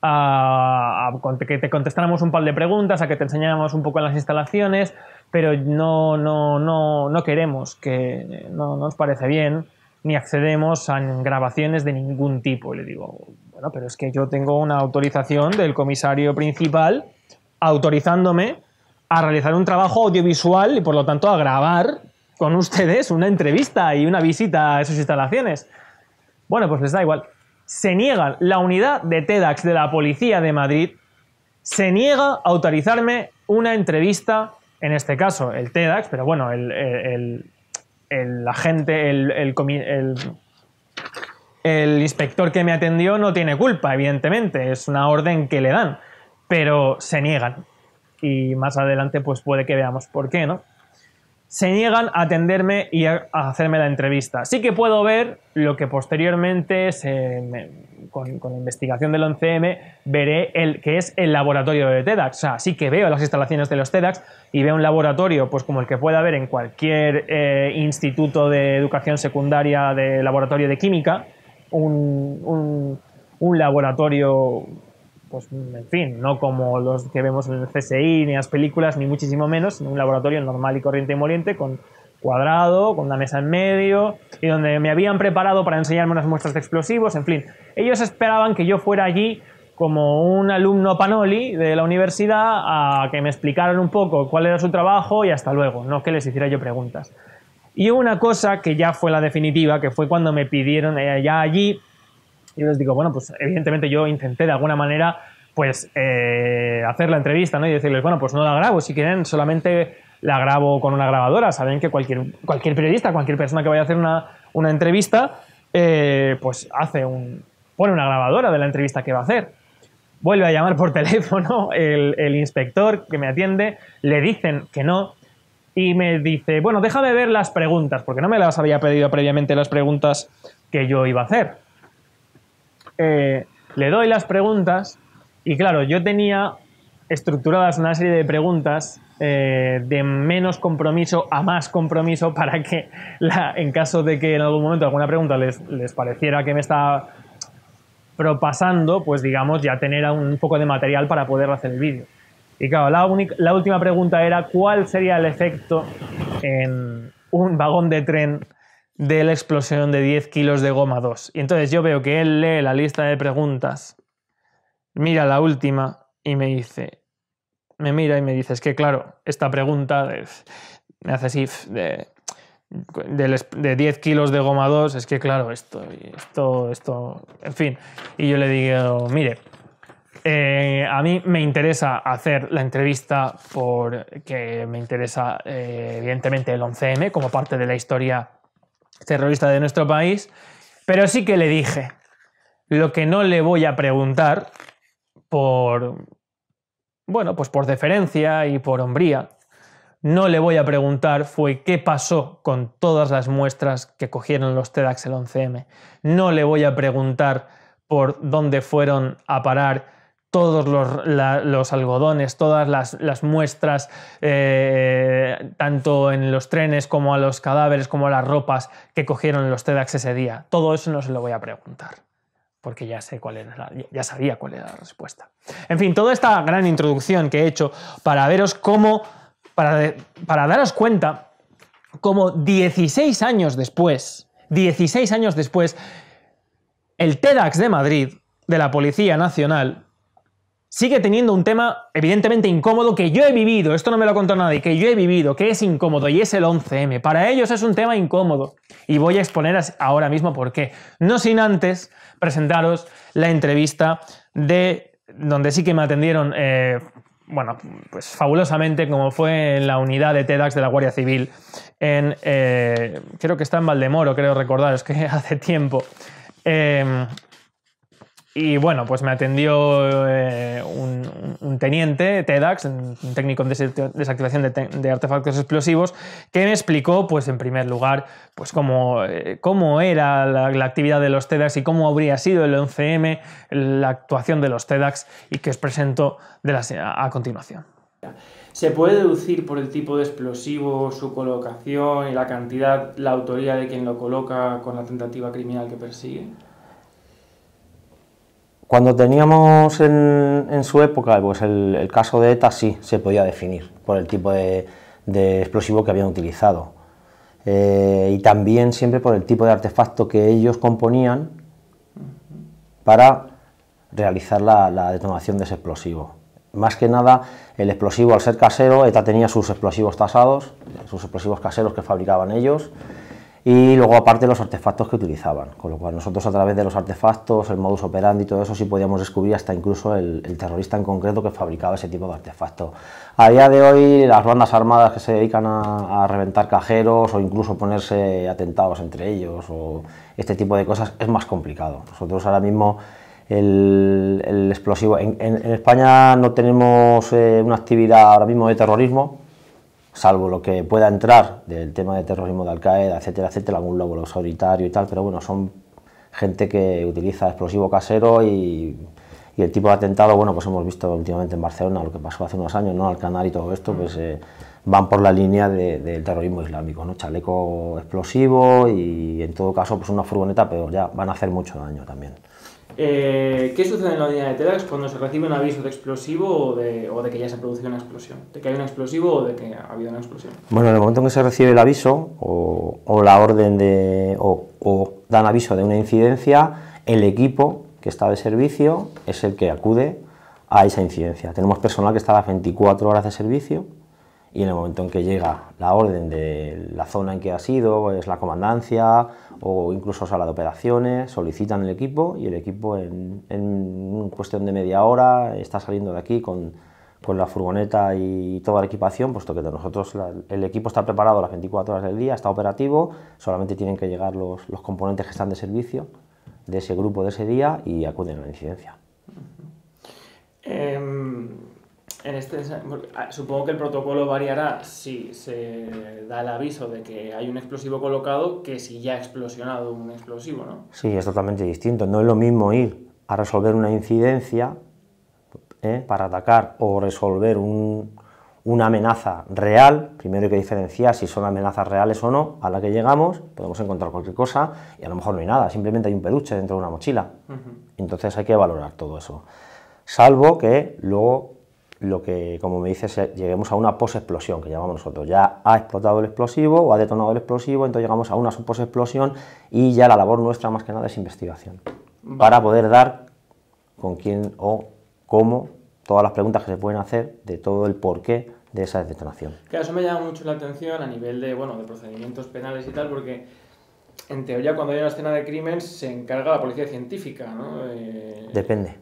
A, a que te contestáramos un par de preguntas, a que te enseñáramos un poco en las instalaciones, pero no, no, no, no queremos, que no, no nos parece bien, ni accedemos a grabaciones de ningún tipo. Y le digo, bueno, pero es que yo tengo una autorización del comisario principal autorizándome a realizar un trabajo audiovisual y por lo tanto a grabar con ustedes una entrevista y una visita a sus instalaciones. Bueno, pues les da igual. Se niega la unidad de TEDx de la Policía de Madrid, se niega a autorizarme una entrevista, en este caso el TEDx, pero bueno, el, el, el agente, el, el, el, el inspector que me atendió no tiene culpa, evidentemente, es una orden que le dan, pero se niegan. Y más adelante pues puede que veamos por qué, ¿no? Se niegan a atenderme y a hacerme la entrevista. Sí que puedo ver lo que posteriormente, se me, con, con la investigación del once eme, veré el que es el laboratorio de TEDx. O sea, sí que veo las instalaciones de los TEDx y veo un laboratorio pues como el que pueda haber en cualquier eh, instituto de educación secundaria de laboratorio de química, un, un, un laboratorio... pues en fin, no como los que vemos en el ce ese i ni en las películas, ni muchísimo menos, sino un laboratorio normal y corriente y moliente, con cuadrado, con una mesa en medio, y donde me habían preparado para enseñarme unas muestras de explosivos, en fin. Ellos esperaban que yo fuera allí como un alumno panoli de la universidad a que me explicaran un poco cuál era su trabajo y hasta luego, no que les hiciera yo preguntas. Y una cosa que ya fue la definitiva, que fue cuando me pidieron eh, ya allí. Y les digo, bueno, pues evidentemente yo intenté de alguna manera pues eh, hacer la entrevista, ¿no? Y decirles, bueno, pues no la grabo, si quieren solamente la grabo con una grabadora. Saben que cualquier, cualquier periodista, cualquier persona que vaya a hacer una, una entrevista, eh, pues hace un, pone una grabadora de la entrevista que va a hacer. Vuelve a llamar por teléfono el, el inspector que me atiende, le dicen que no y me dice, bueno, déjame ver las preguntas, porque no me las había pedido previamente las preguntas que yo iba a hacer. Eh, le doy las preguntas y claro, yo tenía estructuradas una serie de preguntas eh, de menos compromiso a más compromiso para que la, en caso de que en algún momento alguna pregunta les, les pareciera que me está propasando, pues digamos ya tener un poco de material para poder hacer el vídeo. Y claro, la, única, la última pregunta era ¿cuál sería el efecto en un vagón de tren de la explosión de diez kilos de goma dos? Y entonces yo veo que él lee la lista de preguntas, mira la última y me dice, me mira y me dice, es que claro, esta pregunta de, me hace así, de, de, de diez kilos de goma dos, es que claro, esto, esto, esto, en fin. Y yo le digo, mire, eh, a mí me interesa hacer la entrevista porque me interesa eh, evidentemente el once eme como parte de la historia terrorista de nuestro país, pero sí que le dije, lo que no le voy a preguntar por, bueno, pues por deferencia y por hombría, no le voy a preguntar fue qué pasó con todas las muestras que cogieron los TEDx el once eme. No le voy a preguntar por dónde fueron a parar todos los, la, los algodones, todas las, las muestras, eh, tanto en los trenes como a los cadáveres, como a las ropas que cogieron los TEDx ese día. Todo eso no se lo voy a preguntar, porque ya sé cuál era la, ya sabía cuál era la respuesta. En fin, toda esta gran introducción que he hecho para veros cómo, para, de, para daros cuenta cómo dieciséis años después, dieciséis años después, el TEDx de Madrid, de la Policía Nacional, sigue teniendo un tema evidentemente incómodo que yo he vivido, esto no me lo contó nadie, que yo he vivido, que es incómodo, y es el once eme. Para ellos es un tema incómodo y voy a exponer ahora mismo por qué. No sin antes presentaros la entrevista de donde sí que me atendieron, eh, bueno, pues fabulosamente, como fue en la unidad de TEDx de la Guardia Civil, en, eh, creo que está en Valdemoro, creo recordaros que hace tiempo. Eh, Y bueno, pues me atendió eh, un, un teniente TEDx, un técnico en desactivación de, de artefactos explosivos, que me explicó, pues en primer lugar, pues cómo, eh, cómo era la, la actividad de los TEDx y cómo habría sido el once eme, la actuación de los TEDx, y que os presento de las, a, a continuación. ¿Se puede deducir por el tipo de explosivo, su colocación y la cantidad, la autoría de quien lo coloca con la tentativa criminal que persigue? Cuando teníamos en, en su época pues el, el caso de ETA, sí, se podía definir por el tipo de, de explosivo que habían utilizado. Eh, y también siempre por el tipo de artefacto que ellos componían para realizar la, la detonación de ese explosivo. Más que nada, el explosivo, al ser casero, ETA tenía sus explosivos tasados, sus explosivos caseros que fabricaban ellos, y luego aparte los artefactos que utilizaban, con lo cual nosotros a través de los artefactos, el modus operandi y todo eso sí podíamos descubrir hasta incluso el, el terrorista en concreto que fabricaba ese tipo de artefacto. A día de hoy las bandas armadas que se dedican a, a reventar cajeros o incluso ponerse atentados entre ellos o este tipo de cosas es más complicado. Nosotros ahora mismo el, el explosivo, en, en, en España no tenemos eh, una actividad ahora mismo de terrorismo, salvo lo que pueda entrar del tema de terrorismo de Al-Qaeda, etcétera, etcétera, algún lóbulo solitario y tal, pero bueno, son gente que utiliza explosivo casero y, y el tipo de atentado, bueno, pues hemos visto últimamente en Barcelona lo que pasó hace unos años, ¿no? Alcanar y todo esto, pues eh, van por la línea de, del terrorismo islámico, ¿no? Chaleco explosivo y en todo caso pues una furgoneta peor, ya van a hacer mucho daño también. Eh, ¿Qué sucede en la unidad de TEDx cuando se recibe un aviso de explosivo o de, o de que ya se ha producido una explosión? ¿De que hay un explosivo o de que ha habido una explosión? Bueno, en el momento en que se recibe el aviso o, o la orden de... O, o dan aviso de una incidencia, el equipo que está de servicio es el que acude a esa incidencia. Tenemos personal que está a las veinticuatro horas de servicio y en el momento en que llega la orden de la zona en que ha sido, es la comandancia o incluso sala de operaciones, solicitan el equipo y el equipo en, en cuestión de media hora está saliendo de aquí con, con la furgoneta y toda la equipación, puesto que nosotros la, el equipo está preparado las veinticuatro horas del día, está operativo, solamente tienen que llegar los, los componentes que están de servicio de ese grupo de ese día y acuden a la incidencia. Uh-huh. um... En este, supongo que el protocolo variará si se da el aviso de que hay un explosivo colocado que si ya ha explosionado un explosivo, ¿no? Sí, es totalmente distinto. No es lo mismo ir a resolver una incidencia ¿eh? para atacar o resolver un, una amenaza real. Primero hay que diferenciar si son amenazas reales o no. A la que llegamos podemos encontrar cualquier cosa y a lo mejor no hay nada, simplemente hay un peluche dentro de una mochila. Uh-huh. Entonces hay que valorar todo eso. Salvo que luego... lo que, como me dices, lleguemos a una posexplosión, que llamamos nosotros. Ya ha explotado el explosivo o ha detonado el explosivo, entonces llegamos a una posexplosión y ya la labor nuestra más que nada es investigación. Vale. Para poder dar con quién o cómo, todas las preguntas que se pueden hacer de todo el porqué de esa detonación. Claro, eso me llama mucho la atención a nivel de, bueno, de procedimientos penales y tal, porque en teoría cuando hay una escena de crimen se encarga la policía científica, ¿no? Eh... Depende.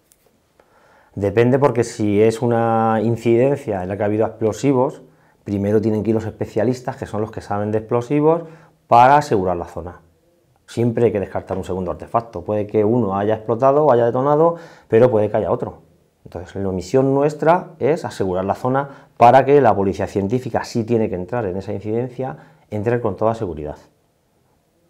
Depende porque si es una incidencia en la que ha habido explosivos, primero tienen que ir los especialistas, que son los que saben de explosivos, para asegurar la zona. Siempre hay que descartar un segundo artefacto. Puede que uno haya explotado o haya detonado, pero puede que haya otro. Entonces la misión nuestra es asegurar la zona para que la policía científica, si tiene que entrar en esa incidencia, entre con toda seguridad.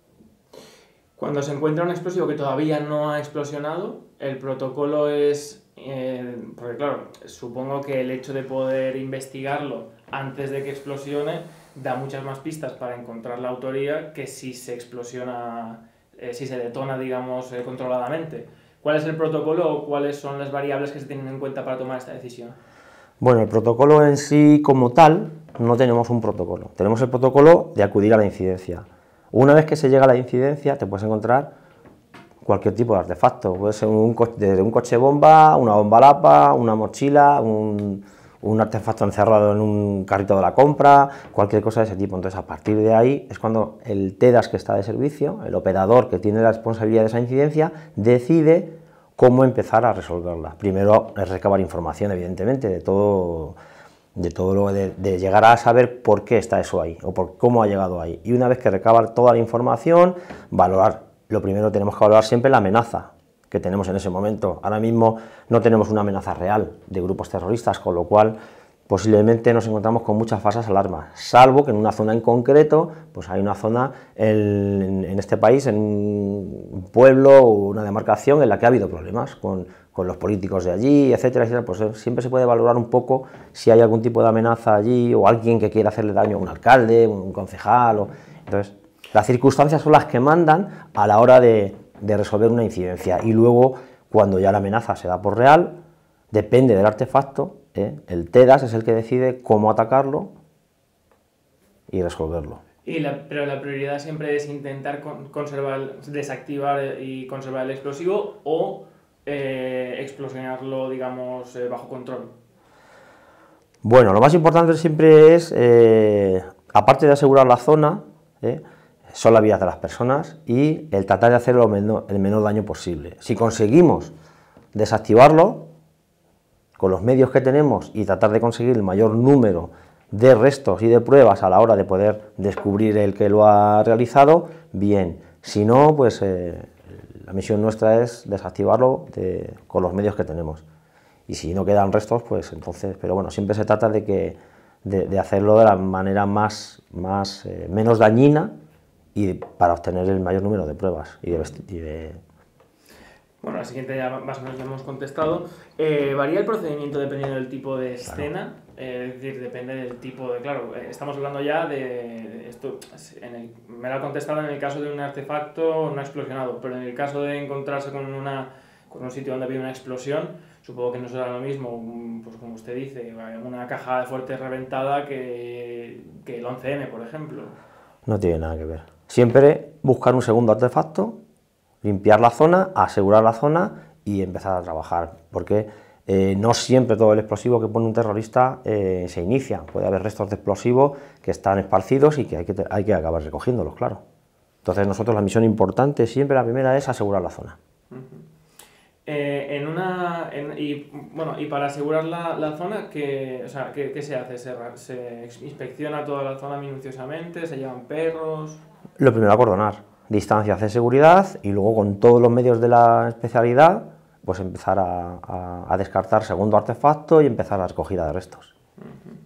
Cuando se encuentra un explosivo que todavía no ha explosionado, el protocolo es Eh, porque claro, supongo que el hecho de poder investigarlo antes de que explosione da muchas más pistas para encontrar la autoría que si se explosiona, eh, si se detona, digamos, eh, controladamente. ¿Cuál es el protocolo o cuáles son las variables que se tienen en cuenta para tomar esta decisión? Bueno, el protocolo en sí como tal, no tenemos un protocolo. Tenemos el protocolo de acudir a la incidencia. Una vez que se llega a la incidencia, te puedes encontrar cualquier tipo de artefacto. Puede ser un co desde un coche bomba, una bomba lapa, una mochila, un, un artefacto encerrado en un carrito de la compra, cualquier cosa de ese tipo. Entonces, a partir de ahí es cuando el TEDAS que está de servicio, el operador que tiene la responsabilidad de esa incidencia, decide cómo empezar a resolverla. Primero es recabar información, evidentemente, de todo, de todo lo de, de llegar a saber por qué está eso ahí, o por cómo ha llegado ahí. Y una vez que recabar toda la información, valorar. Lo primero tenemos que valorar siempre la amenaza que tenemos en ese momento. Ahora mismo no tenemos una amenaza real de grupos terroristas, con lo cual posiblemente nos encontramos con muchas falsas alarmas, salvo que en una zona en concreto, pues hay una zona en, en este país, en un pueblo o una demarcación en la que ha habido problemas con, con los políticos de allí, etcétera, etcétera. Pues siempre se puede valorar un poco si hay algún tipo de amenaza allí o alguien que quiera hacerle daño a un alcalde, un concejal. O, entonces, las circunstancias son las que mandan a la hora de, de resolver una incidencia, y luego, cuando ya la amenaza se da por real, depende del artefacto. ¿Eh? El TEDAS es el que decide cómo atacarlo y resolverlo. Y la, pero la prioridad siempre es intentar con, conservar, desactivar y conservar el explosivo o eh, explosionarlo, digamos, eh, bajo control. Bueno, lo más importante siempre es, eh, aparte de asegurar la zona, eh, son las vidas de las personas y el tratar de hacer lo menor, el menor daño posible. Si conseguimos desactivarlo con los medios que tenemos y tratar de conseguir el mayor número de restos y de pruebas a la hora de poder descubrir el que lo ha realizado, bien. Si no, pues eh, la misión nuestra es desactivarlo de, con los medios que tenemos. Y si no quedan restos, pues entonces, pero bueno, siempre se trata de, que, de, de hacerlo de la manera más, más eh, menos dañina y para obtener el mayor número de pruebas y de... Y de Bueno, la siguiente ya más o menos la hemos contestado. Eh, ¿Varía el procedimiento dependiendo del tipo de escena? Claro. Eh, es decir, depende del tipo de... Claro, eh, estamos hablando ya de, de esto... En el, me lo ha contestado en el caso de un artefacto no explosionado, pero en el caso de encontrarse con, una, con un sitio donde había una explosión, supongo que no será lo mismo, pues como usted dice, una caja de fuerte reventada que, que el once eme, por ejemplo. No tiene nada que ver. Siempre buscar un segundo artefacto, limpiar la zona, asegurar la zona y empezar a trabajar, porque eh, no siempre todo el explosivo que pone un terrorista eh, se inicia. Puede haber restos de explosivo que están esparcidos y que hay que, hay que acabar recogiéndolos, claro. Entonces nosotros la misión importante siempre, la primera, es asegurar la zona. Uh-huh. eh, en una, en, y, bueno, y para asegurar la, la zona, ¿qué, o sea, ¿qué, qué se hace? ¿Se, ¿Se inspecciona toda la zona minuciosamente? ¿Se llevan perros? Lo primero, acordonar distancias de seguridad y luego con todos los medios de la especialidad pues empezar a, a, a descartar segundo artefacto y empezar la recogida de restos. Uh-huh.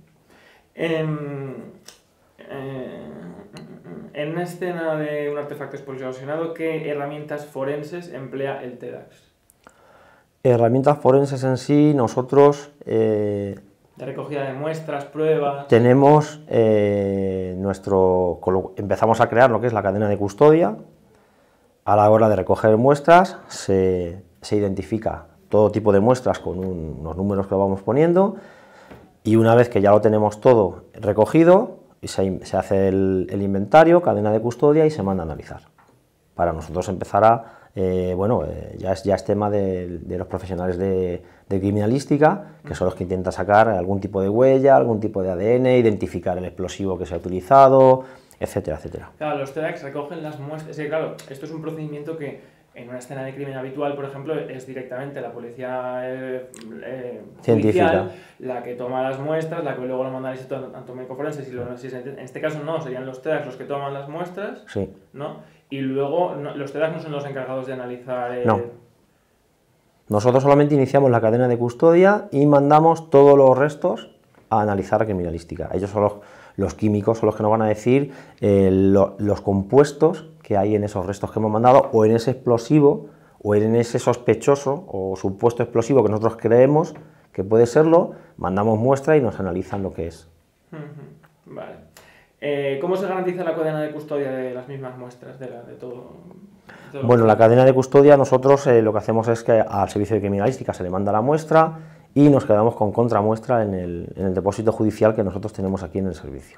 en, eh, en una escena de un artefacto explosionado, ¿qué herramientas forenses emplea el TEDAS? Herramientas forenses en sí, nosotros... Eh, de recogida de muestras, pruebas... Tenemos eh, nuestro... Empezamos a crear lo que es la cadena de custodia. A la hora de recoger muestras se, se identifica todo tipo de muestras con un, unos números que lo vamos poniendo, y una vez que ya lo tenemos todo recogido, se, se hace el, el inventario, cadena de custodia, y se manda a analizar. Para nosotros empezar a... Eh, bueno, eh, ya, es, ya es tema de, de los profesionales de, de criminalística, que son los que intentan sacar algún tipo de huella, algún tipo de A D N, identificar el explosivo que se ha utilizado, etcétera, etcétera. Claro, los TEDAS recogen las muestras. Sí, claro, esto es un procedimiento que en una escena de crimen habitual, por ejemplo, es directamente la policía eh, eh, judicial la que toma las muestras, la que luego lo manda al Instituto Anatómico Forense. Si, lo, si en este caso no, serían los TEDAS los que toman las muestras, sí. ¿no? Y luego no, los TEDAS no son los encargados de analizar... Eh... No. Nosotros solamente iniciamos la cadena de custodia y mandamos todos los restos a analizar a criminalística. Ellos son los, los químicos, son los que nos van a decir eh, lo, los compuestos que hay en esos restos que hemos mandado, o en ese explosivo, o en ese sospechoso o supuesto explosivo que nosotros creemos que puede serlo, mandamos muestra y nos analizan lo que es. Uh-huh. Vale. Eh, ¿Cómo se garantiza la cadena de custodia de las mismas muestras, de, la, de todo? De todo bueno, la cadena de custodia nosotros eh, lo que hacemos es que al servicio de criminalística se le manda la muestra y nos quedamos con contramuestra en el, en el depósito judicial que nosotros tenemos aquí en el servicio.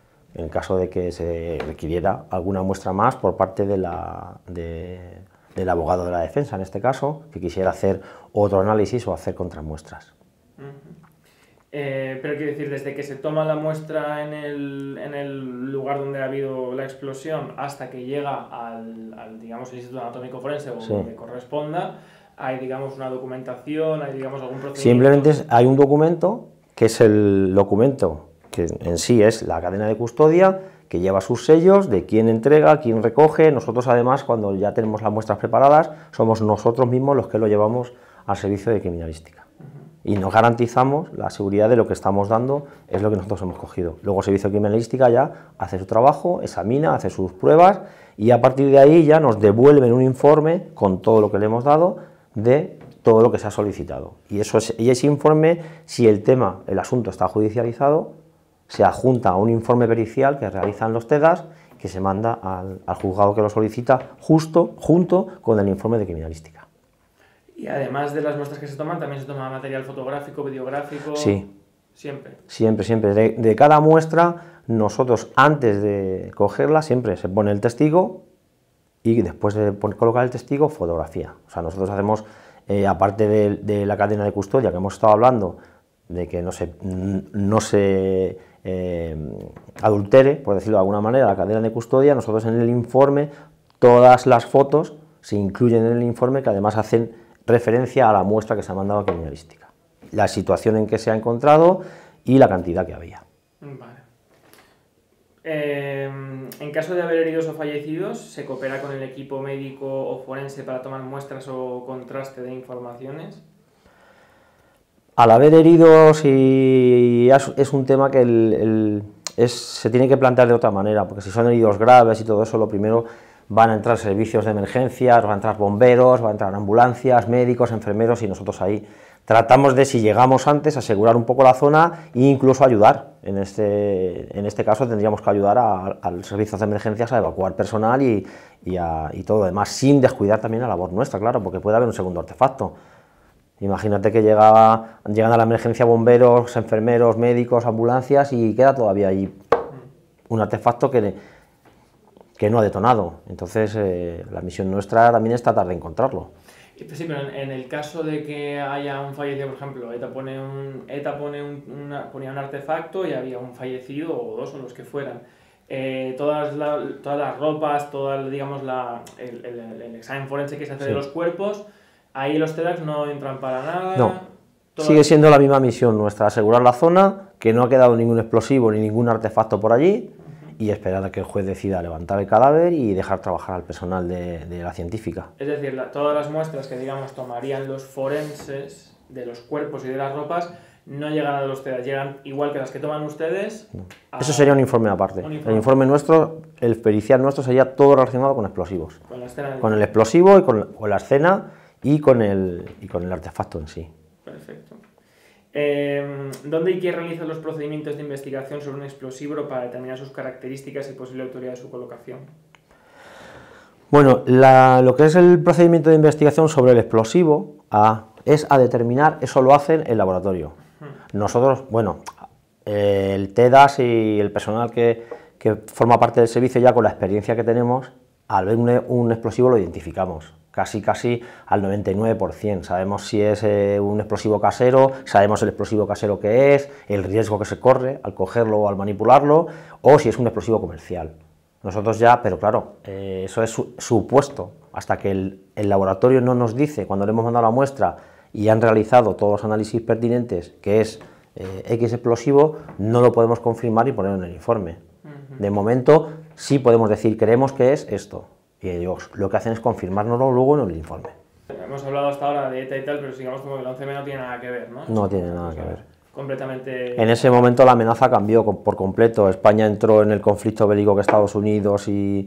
En caso de que se requiriera alguna muestra más por parte de la, de, del abogado de la defensa, en este caso, que quisiera hacer otro análisis o hacer contramuestras. Uh-huh. Eh, pero quiero decir, desde que se toma la muestra en el, en el lugar donde ha habido la explosión hasta que llega al, al digamos, el Instituto Anatómico Forense o sí. donde corresponda, hay, digamos, una documentación, hay, digamos, algún procedimiento. Simplemente hay un documento, que es el documento que en sí es la cadena de custodia, que lleva sus sellos de quién entrega, quién recoge. Nosotros, además, cuando ya tenemos las muestras preparadas, somos nosotros mismos los que lo llevamos al servicio de criminalística. Y nos garantizamos la seguridad de lo que estamos dando, es lo que nosotros hemos cogido. Luego el servicio de criminalística ya hace su trabajo, examina, hace sus pruebas y a partir de ahí ya nos devuelven un informe con todo lo que le hemos dado de todo lo que se ha solicitado. Y, eso es, y ese informe, si el tema, el asunto está judicializado, se adjunta a un informe pericial que realizan los TEDAS que se manda al, al juzgado que lo solicita justo, junto con el informe de criminalística. Y además de las muestras que se toman, también se toma material fotográfico, videográfico. Sí. Siempre. Siempre, siempre. De, de cada muestra, nosotros antes de cogerla, siempre se pone el testigo y después de poner, colocar el testigo, fotografía. O sea, nosotros hacemos, eh, aparte de, de la cadena de custodia que hemos estado hablando, de que no se, no se eh, adultere, por decirlo de alguna manera, la cadena de custodia, nosotros en el informe, todas las fotos se incluyen en el informe, que además hacen referencia a la muestra que se ha mandado a criminalística, la situación en que se ha encontrado y la cantidad que había. Vale. Eh, en caso de haber heridos o fallecidos, ¿se coopera con el equipo médico o forense para tomar muestras o contraste de informaciones? Al haber heridos, y es un tema que el, el, es, se tiene que plantear de otra manera, porque si son heridos graves y todo eso, lo primero van a entrar servicios de emergencias, van a entrar bomberos, van a entrar ambulancias, médicos, enfermeros, y nosotros ahí tratamos de, si llegamos antes, asegurar un poco la zona e incluso ayudar. En este, en este caso tendríamos que ayudar a, a los servicios de emergencias a evacuar personal y, y, a, y todo lo demás, sin descuidar también la labor nuestra, claro, porque puede haber un segundo artefacto. Imagínate que llegaba, llegan a la emergencia bomberos, enfermeros, médicos, ambulancias y queda todavía ahí un artefacto que... que no ha detonado. Entonces, eh, la misión nuestra también es tratar de encontrarlo. Sí, pero en el caso de que haya un fallecido, por ejemplo, ETA, pone un, ETA pone un, una, ponía un artefacto y había un fallecido, o dos, o los que fueran. Eh, todas, la, todas las ropas, toda, digamos, la, el, el, el examen forense que se hace sí. de los cuerpos, ahí los TEDAX no entran para nada. No, sigue siendo la misma misión nuestra, asegurar la zona, que no ha quedado ningún explosivo ni ningún artefacto por allí, y esperar a que el juez decida levantar el cadáver y dejar trabajar al personal de, de la científica. Es decir, la, todas las muestras que, digamos, tomarían los forenses de los cuerpos y de las ropas no llegan a los TEDAS, llegan igual que las que toman ustedes. No. Eso sería un informe aparte. Un informe. El informe nuestro, el pericial nuestro sería todo relacionado con explosivos. Con la escena. Con el explosivo y con, con la escena y con, el, y con el artefacto en sí. Perfecto. Eh, ¿Dónde y quién realiza los procedimientos de investigación sobre un explosivo para determinar sus características y posible autoría de su colocación? Bueno, la, lo que es el procedimiento de investigación sobre el explosivo a, es a determinar, eso lo hacen el laboratorio. Hmm. Nosotros, bueno, eh, el TEDAS y el personal que, que forma parte del servicio, ya con la experiencia que tenemos, al ver un, un explosivo lo identificamos. Casi, casi al noventa y nueve por ciento. Sabemos si es eh, un explosivo casero, sabemos el explosivo casero que es, el riesgo que se corre al cogerlo o al manipularlo, o si es un explosivo comercial. Nosotros ya, pero claro, eh, eso es su, supuesto, hasta que el, el laboratorio no nos dice, cuando le hemos mandado la muestra y han realizado todos los análisis pertinentes, que es eh, X explosivo, no lo podemos confirmar y poner en el informe. Uh-huh. De momento, sí podemos decir, creemos que es esto. Y ellos lo que hacen es confirmárnoslo luego en el informe. Hemos hablado hasta ahora de ETA y tal, pero digamos como que el once eme no tiene nada que ver, ¿no? No tiene nada que ver. Completamente... En ese momento la amenaza cambió por completo. España entró en el conflicto bélico con Estados Unidos y,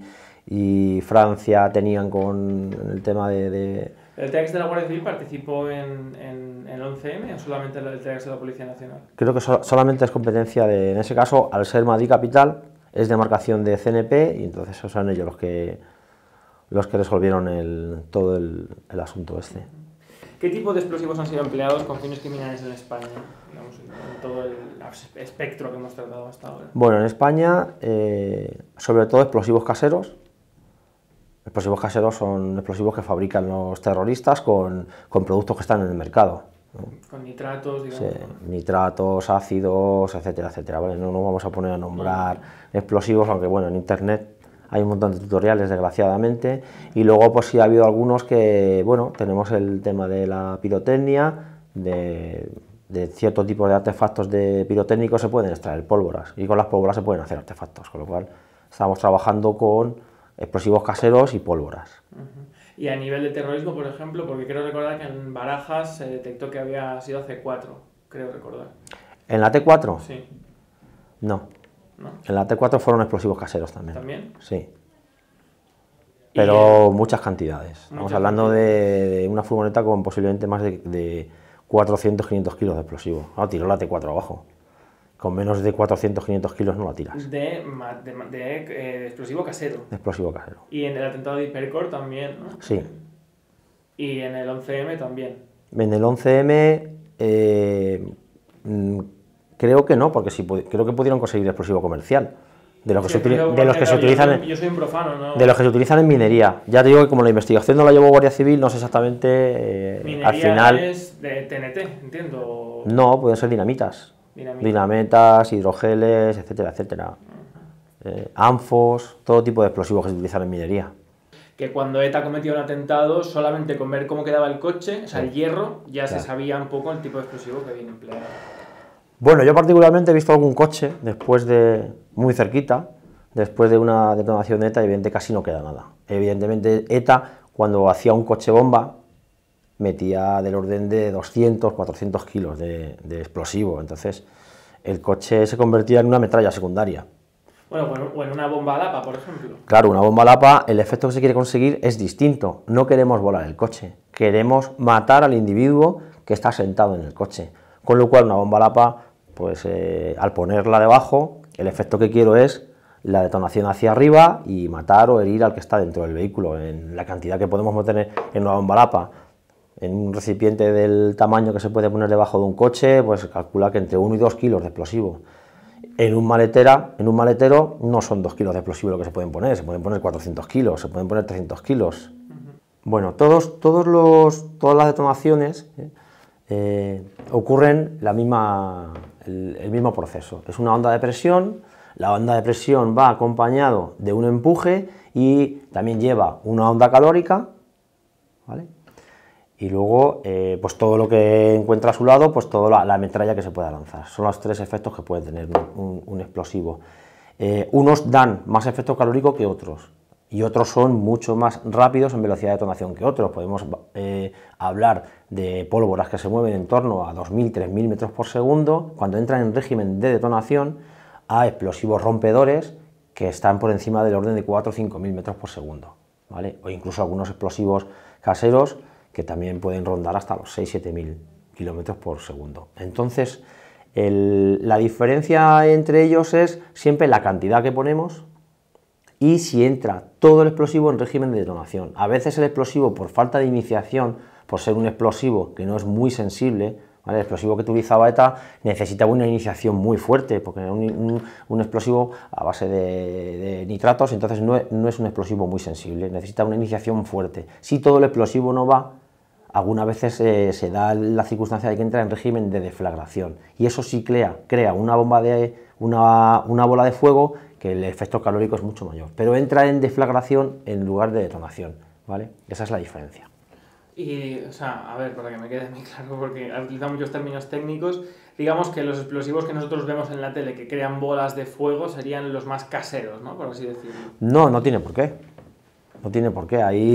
y Francia tenían con el tema de... de... ¿El T A E X de la Guardia Civil participó en, en, en el once eme o solamente el T A E X de la Policía Nacional? Creo que so, solamente es competencia de, en ese caso, al ser Madrid capital, es demarcación de C N P y entonces son ellos los que, los que resolvieron el, todo el, el asunto este. ¿Qué tipo de explosivos han sido empleados con fines criminales en España? Digamos, en todo el espectro que hemos tratado hasta ahora. Bueno, en España, eh, sobre todo explosivos caseros. Explosivos caseros son explosivos que fabrican los terroristas con, con productos que están en el mercado, ¿no? Con nitratos, digamos. Sí, nitratos, ácidos, etcétera, etcétera. ¿Vale? No nos vamos a poner a nombrar mm. explosivos, aunque bueno, en internet hay un montón de tutoriales, desgraciadamente, y luego pues sí ha habido algunos que, bueno, tenemos el tema de la pirotecnia, de, de cierto tipo de artefactos de pirotécnicos se pueden extraer pólvoras, y con las pólvoras se pueden hacer artefactos, con lo cual estamos trabajando con explosivos caseros y pólvoras. Uh-huh. Y a nivel de terrorismo, por ejemplo, porque creo recordar que en Barajas se detectó que había sido C cuatro, creo recordar. ¿En la T cuatro? Sí. No. ¿No? En la T cuatro fueron explosivos caseros también. ¿También? Sí. Pero el... muchas cantidades. Estamos muchas hablando cantidades. De, de una furgoneta con posiblemente más de, de cuatrocientos a quinientos kilos de explosivo. No, tiró la T cuatro abajo. Con menos de cuatrocientos a quinientos kilos no la tiras. De, de, de, de eh, explosivo casero. De explosivo casero. Y en el atentado de Hipercor también, ¿no? Sí. Y en el once eme también. En el once eme... Eh, creo que no, porque sí, creo que pudieron conseguir explosivo comercial. De los que, sí, se, yo, de los que se utilizan en, yo soy un profano, ¿no? De los que se utilizan en minería. Ya te digo que como la investigación no la llevó Guardia Civil, no sé exactamente eh, minería al final. Es de T N T, entiendo. No, pueden ser dinamitas. Dinamita. Dinamitas, hidrogeles, etcétera, etcétera. Uh-huh. eh, anfos, todo tipo de explosivos que se utilizan en minería. Que cuando ETA cometió un atentado, solamente con ver cómo quedaba el coche, o sea, el hierro, ya claro. se sabía un poco el tipo de explosivo que viene empleado. Bueno, yo particularmente he visto algún coche después de, muy cerquita, después de una detonación de ETA, y evidentemente casi no queda nada. Evidentemente ETA, cuando hacía un coche bomba, metía del orden de doscientos, cuatrocientos kilos de, de explosivo, entonces el coche se convertía en una metralla secundaria. Bueno, o en una bomba Lapa, por ejemplo. Claro, una bomba Lapa, el efecto que se quiere conseguir es distinto. No queremos volar el coche, queremos matar al individuo que está sentado en el coche. Con lo cual, una bomba Lapa, pues eh, al ponerla debajo, el efecto que quiero es la detonación hacia arriba y matar o herir al que está dentro del vehículo. En la cantidad que podemos meter en una bomba Lapa, en un recipiente del tamaño que se puede poner debajo de un coche, pues calcula que entre uno y dos kilos de explosivo. En un, maletera, en un maletero no son dos kilos de explosivo lo que se pueden poner, se pueden poner cuatrocientos kilos, se pueden poner trescientos kilos. Uh-huh. Bueno, todos, todos los, todas las detonaciones eh, eh, ocurren la misma, el, el mismo proceso. Es una onda de presión, la onda de presión va acompañado de un empuje y también lleva una onda calórica, ¿vale? Y luego, eh, pues todo lo que encuentra a su lado, pues toda la, la metralla que se pueda lanzar. Son los tres efectos que puede tener un, un, un explosivo. Eh, unos dan más efecto calórico que otros, y otros son mucho más rápidos en velocidad de detonación que otros. Podemos eh, hablar de pólvoras que se mueven en torno a dos mil, tres mil metros por segundo, cuando entran en régimen de detonación, a explosivos rompedores que están por encima del orden de cuatro o cinco mil metros por segundo, ¿vale? O incluso algunos explosivos caseros que también pueden rondar hasta los seis a siete mil kilómetros por segundo. Entonces, el, la diferencia entre ellos es siempre la cantidad que ponemos y si entra todo el explosivo en régimen de detonación. A veces el explosivo, por falta de iniciación, por ser un explosivo que no es muy sensible, ¿vale? El explosivo que utilizaba ETA necesitaba una iniciación muy fuerte, porque era un, un, un explosivo a base de, de nitratos, entonces no es, no es un explosivo muy sensible, necesita una iniciación fuerte. Si todo el explosivo no va, algunas veces eh, se da la circunstancia de que entra en régimen de deflagración, y eso sí crea, crea una, bomba de, una, una bola de fuego que el efecto calórico es mucho mayor, pero entra en deflagración en lugar de detonación, ¿vale? Esa es la diferencia. Y, o sea, a ver, para que me quede muy claro, porque has utilizado muchos términos técnicos, digamos que los explosivos que nosotros vemos en la tele que crean bolas de fuego serían los más caseros, ¿no? Por así decirlo. No, no tiene por qué. No tiene por qué. Ahí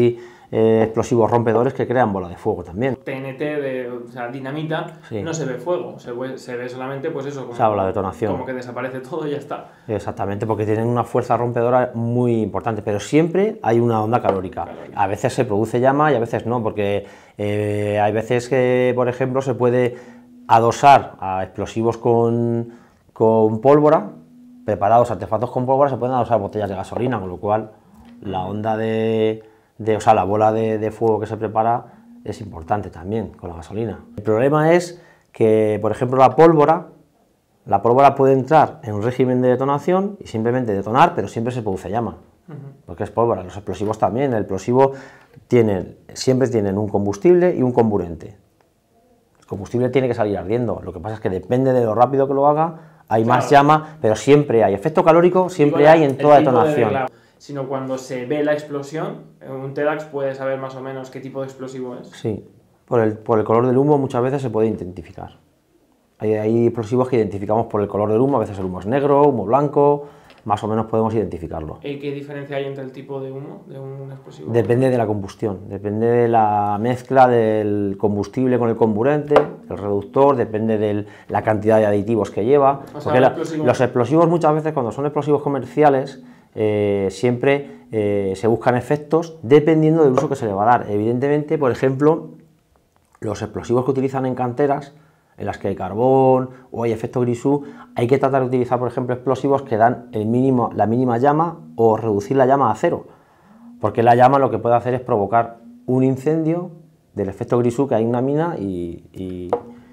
eh, explosivos rompedores que crean bola de fuego también. T N T, de, o sea, dinamita, sí. No se ve fuego, se ve, se ve solamente pues eso, como, o sea, la detonación. Como que desaparece todo y ya está. Exactamente, porque tienen una fuerza rompedora muy importante, pero siempre hay una onda calórica. calórica. A veces se produce llama y a veces no, porque eh, hay veces que, por ejemplo, se puede adosar a explosivos con, con pólvora, preparados artefactos con pólvora, se pueden adosar botellas de gasolina, con lo cual la onda de... De, o sea, la bola de, de fuego que se prepara es importante también con la gasolina. El problema es que, por ejemplo, la pólvora, la pólvora puede entrar en un régimen de detonación y simplemente detonar, pero siempre se produce llama, uh-huh. porque es pólvora. Los explosivos también, el explosivo tienen, siempre tienen un combustible y un comburente. El combustible tiene que salir ardiendo, lo que pasa es que depende de lo rápido que lo haga, hay claro. más llama, pero siempre hay efecto calórico, siempre Igual, hay en toda detonación. De sino cuando se ve la explosión, un TEDx puede saber más o menos qué tipo de explosivo es. Sí, por el, por el color del humo muchas veces se puede identificar. Hay, hay explosivos que identificamos por el color del humo, a veces el humo es negro, humo blanco, más o menos podemos identificarlo. ¿Y qué diferencia hay entre el tipo de humo de un explosivo? Depende de la combustión, depende de la mezcla del combustible con el comburente, el reductor, depende de la cantidad de aditivos que lleva. O sea, porque la, explosivo... los explosivos muchas veces cuando son explosivos comerciales, Eh, siempre eh, se buscan efectos dependiendo del uso que se le va a dar. Evidentemente, por ejemplo, los explosivos que utilizan en canteras, en las que hay carbón o hay efecto grisú, hay que tratar de utilizar, por ejemplo, explosivos que dan el mínimo, la mínima llama o reducir la llama a cero, porque la llama lo que puede hacer es provocar un incendio del efecto grisú que hay en una mina y, y,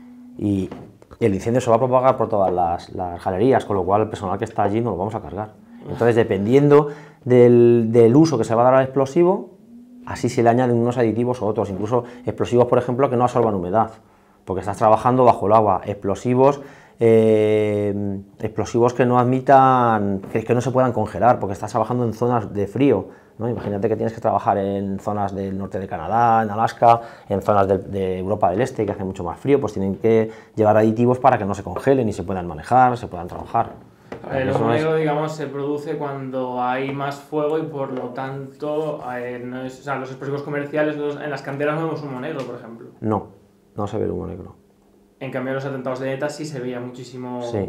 y el incendio se va a propagar por todas las, las galerías, con lo cual el personal que está allí no lo vamos a cargar. Entonces, dependiendo del, del uso que se va a dar al explosivo, así se le añaden unos aditivos u otros, incluso explosivos, por ejemplo, que no absorban humedad, porque estás trabajando bajo el agua, explosivos, eh, explosivos que no admitan, que, que no se puedan congelar, porque estás trabajando en zonas de frío, ¿no? Imagínate que tienes que trabajar en zonas del norte de Canadá, en Alaska, en zonas de, de Europa del Este, que hace mucho más frío, pues tienen que llevar aditivos para que no se congelen y se puedan manejar, se puedan trabajar. El humo negro, digamos, se produce cuando hay más fuego y por lo tanto, eh, no es, o sea, los explosivos comerciales, los, en las canteras no vemos humo negro, por ejemplo. No, no se ve el humo negro. En cambio, en los atentados de ETA sí se veía muchísimo. Sí.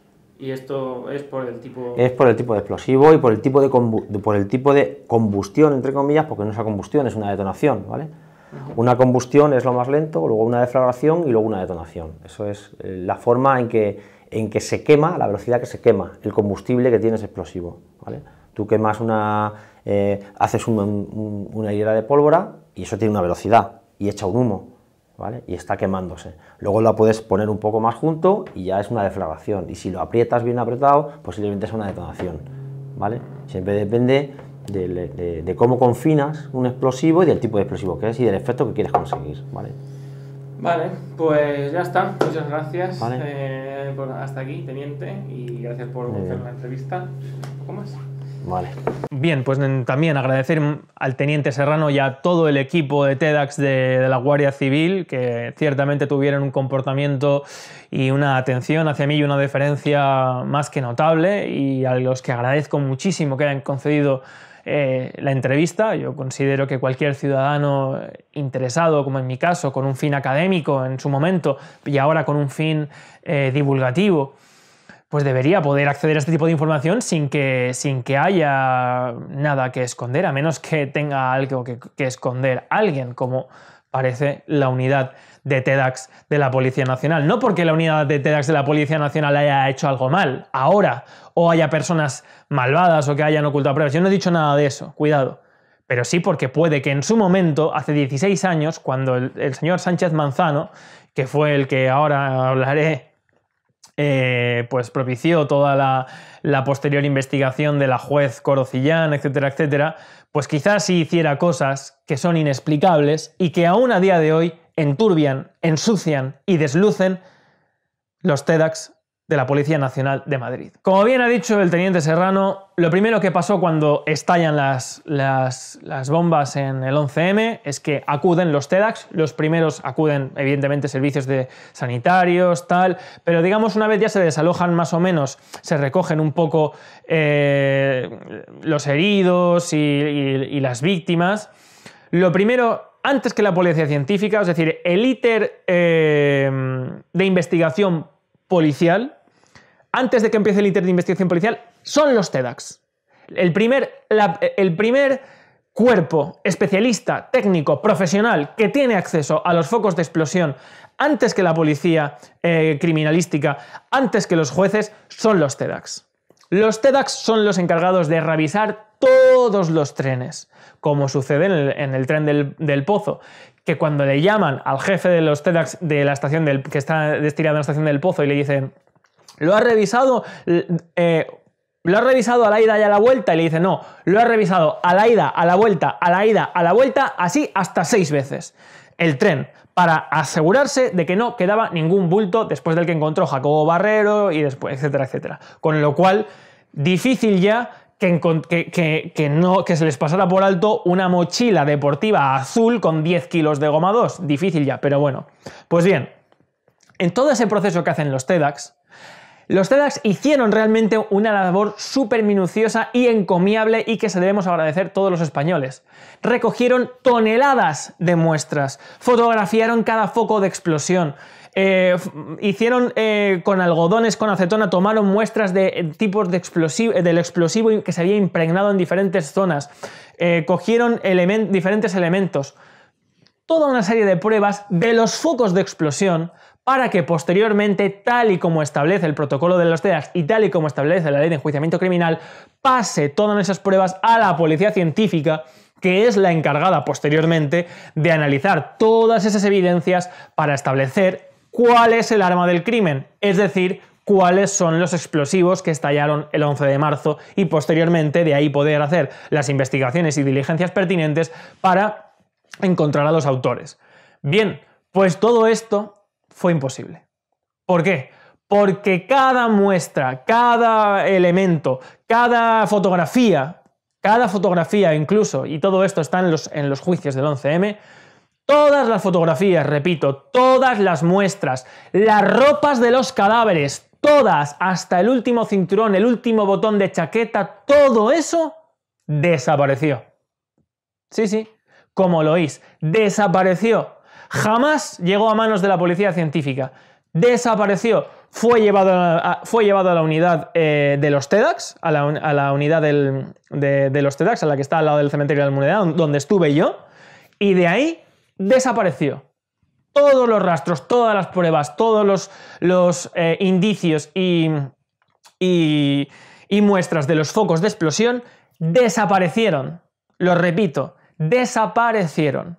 Y esto es por el tipo... Es por el tipo de explosivo y por el tipo de, por el tipo de combustión, entre comillas, porque no es una combustión, es una detonación, ¿vale? Uh-huh. Una combustión es lo más lento, luego una deflagración y luego una detonación. Eso es la forma en que... en que se quema, la velocidad que se quema el combustible que tiene ese explosivo, ¿vale? Tú quemas una, eh, haces un, un, una hilera de pólvora y eso tiene una velocidad y echa un humo, ¿vale? Y está quemándose. Luego la puedes poner un poco más junto y ya es una deflagración, y si lo aprietas bien apretado, posiblemente es una detonación, ¿vale? Siempre depende de, de, de cómo confinas un explosivo y del tipo de explosivo que es y del efecto que quieres conseguir, ¿vale? Vale, pues ya está. Muchas gracias. Vale. Eh, por, hasta aquí, teniente, y gracias por hacer la entrevista. Un poco más. Vale. Bien, pues también agradecer al teniente Serrano y a todo el equipo de TEDx de, de la Guardia Civil, que ciertamente tuvieron un comportamiento y una atención hacia mí y una deferencia más que notable, y a los que agradezco muchísimo que hayan concedido Eh, la entrevista. Yo considero que cualquier ciudadano interesado, como en mi caso, con un fin académico en su momento y ahora con un fin eh, divulgativo, pues debería poder acceder a este tipo de información sin que, sin que haya nada que esconder, a menos que tenga algo que, que esconder alguien, como parece la unidad de TEDx de la Policía Nacional. No porque la unidad de TEDx de la Policía Nacional haya hecho algo mal ahora, o haya personas malvadas o que hayan ocultado pruebas. Yo no he dicho nada de eso, cuidado. Pero sí porque puede que en su momento, hace dieciséis años, cuando el, el señor Sánchez Manzano, que fue el que ahora hablaré, eh, pues propició toda la, la posterior investigación de la juez Corocillán, etcétera, etcétera, pues quizás sí hiciera cosas que son inexplicables y que aún a día de hoy enturbian, ensucian y deslucen los TEDx de la Policía Nacional de Madrid. Como bien ha dicho el teniente Serrano, lo primero que pasó cuando estallan las, las, las bombas en el once eme es que acuden los TEDx, los primeros acuden evidentemente servicios de sanitarios, tal, pero digamos una vez ya se desalojan más o menos, se recogen un poco eh, los heridos y, y, y las víctimas, lo primero, antes que la policía científica, es decir, el íter eh, de investigación policial, antes de que empiece el íter de investigación policial, son los TEDx. El primer, la, el primer cuerpo especialista, técnico, profesional que tiene acceso a los focos de explosión antes que la policía eh, criminalística, antes que los jueces, son los TEDx. Los TEDx son los encargados de revisar todos los trenes, como sucede en el, en el tren del, del Pozo, que cuando le llaman al jefe de los TEDx de la estación del, que está destinado en la estación del Pozo y le dicen, ¿lo has revisado? Eh, ¿Lo has revisado a la ida y a la vuelta? Y le dice, no, lo has revisado a la ida, a la vuelta, a la ida, a la vuelta, así hasta seis veces. El tren, para asegurarse de que no quedaba ningún bulto después del que encontró Jacobo Barrero y después, etcétera, etcétera. Con lo cual, difícil ya que, que, que, que, no, que se les pasara por alto una mochila deportiva azul con diez kilos de goma dos. Difícil ya, pero bueno. Pues bien, en todo ese proceso que hacen los TEDx, los TEDx hicieron realmente una labor súper minuciosa y encomiable y que se debemos agradecer todos los españoles. Recogieron toneladas de muestras, fotografiaron cada foco de explosión, eh, hicieron eh, con algodones, con acetona, tomaron muestras de eh, tipos de explosivo, del explosivo que se había impregnado en diferentes zonas, eh, cogieron element, diferentes elementos, toda una serie de pruebas de los focos de explosión, para que posteriormente, tal y como establece el protocolo de los TEDx y tal y como establece la ley de enjuiciamiento criminal, pase todas esas pruebas a la policía científica, que es la encargada posteriormente de analizar todas esas evidencias para establecer cuál es el arma del crimen, es decir, cuáles son los explosivos que estallaron el once de marzo y posteriormente de ahí poder hacer las investigaciones y diligencias pertinentes para encontrar a los autores. Bien, pues todo esto fue imposible. ¿Por qué? Porque cada muestra, cada elemento, cada fotografía, cada fotografía incluso, y todo esto está en los, en los juicios del once eme, todas las fotografías, repito, todas las muestras, las ropas de los cadáveres, todas, hasta el último cinturón, el último botón de chaqueta, todo eso desapareció. Sí, sí, como lo oís, desapareció. Jamás llegó a manos de la policía científica. Desapareció. Fue llevado a, fue llevado a la unidad eh, de los TEDx, a la, a la unidad del, de, de los TEDx, a la que está al lado del cementerio de la Almunedad, donde estuve yo, y de ahí desapareció. Todos los rastros, todas las pruebas, todos los, los eh, indicios y, y, y muestras de los focos de explosión desaparecieron. Lo repito, desaparecieron.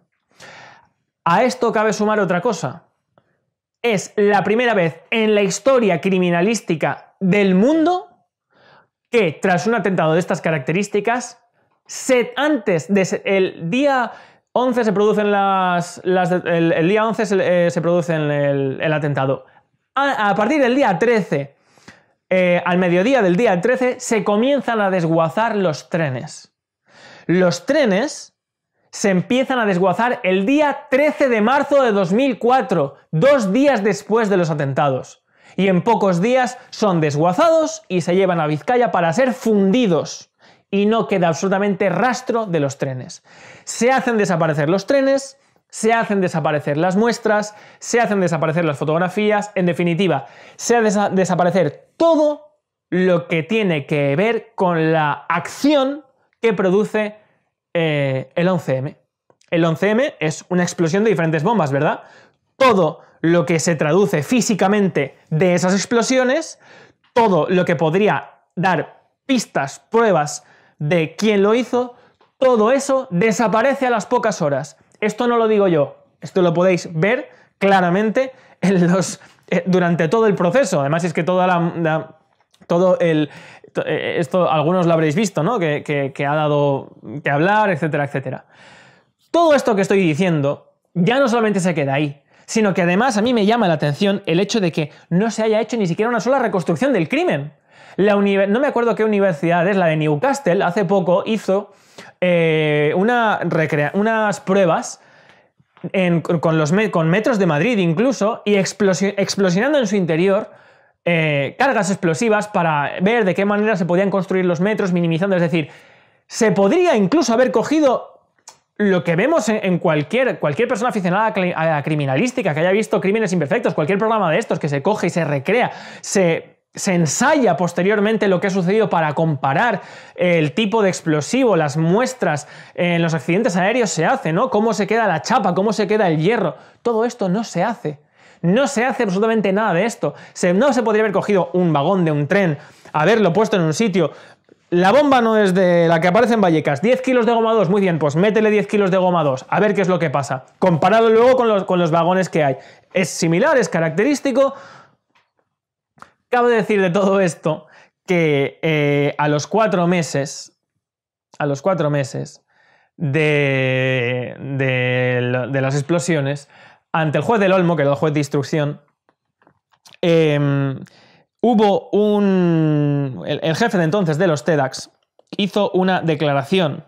A esto cabe sumar otra cosa. Es la primera vez en la historia criminalística del mundo que, tras un atentado de estas características, se, antes de el día once se producen las, las el, el día once se, eh, se produce el, el atentado. A, a partir del día trece, eh, al mediodía del día trece, se comienzan a desguazar los trenes. Los trenes se empiezan a desguazar el día trece de marzo de dos mil cuatro, dos días después de los atentados. Y en pocos días son desguazados y se llevan a Vizcaya para ser fundidos. Y no queda absolutamente rastro de los trenes. Se hacen desaparecer los trenes, se hacen desaparecer las muestras, se hacen desaparecer las fotografías, en definitiva, se hace desaparecer todo lo que tiene que ver con la acción que produce Eh, el once eme. El once eme es una explosión de diferentes bombas, ¿verdad? Todo lo que se traduce físicamente de esas explosiones, todo lo que podría dar pistas, pruebas de quién lo hizo, todo eso desaparece a las pocas horas. Esto no lo digo yo, esto lo podéis ver claramente en los, eh, durante todo el proceso. Además es que toda la, la, todo el... Esto algunos lo habréis visto, ¿no? Que, que, que ha dado que hablar, etcétera, etcétera. Todo esto que estoy diciendo ya no solamente se queda ahí, sino que además a mí me llama la atención el hecho de que no se haya hecho ni siquiera una sola reconstrucción del crimen. La no me acuerdo qué universidad es, la de Newcastle, hace poco hizo eh, una unas pruebas en, con, los me con metros de Madrid incluso, y explosi explosionando en su interior Eh, cargas explosivas para ver de qué manera se podían construir los metros, minimizando. Es decir, se podría incluso haber cogido lo que vemos en cualquier, cualquier persona aficionada a la criminalística, que haya visto Crímenes Imperfectos, cualquier programa de estos que se coge y se recrea, se, se ensaya posteriormente lo que ha sucedido para comparar el tipo de explosivo, las muestras en los accidentes aéreos se hace, ¿no? Cómo se queda la chapa, cómo se queda el hierro. Todo esto no se hace. No se hace absolutamente nada de esto. Se, no se podría haber cogido un vagón de un tren, haberlo puesto en un sitio. La bomba no es de la que aparece en Vallecas. diez kilos de goma dos, muy bien, pues métele diez kilos de goma dos, a ver qué es lo que pasa. Comparado luego con los, con los vagones que hay. Es similar, es característico. Cabe decir de todo esto que eh, a los cuatro meses, a los cuatro meses de, de, de las explosiones, ante el juez del Olmo, que era el juez de instrucción, eh, hubo un... El, el jefe de entonces de los TEDx hizo una declaración.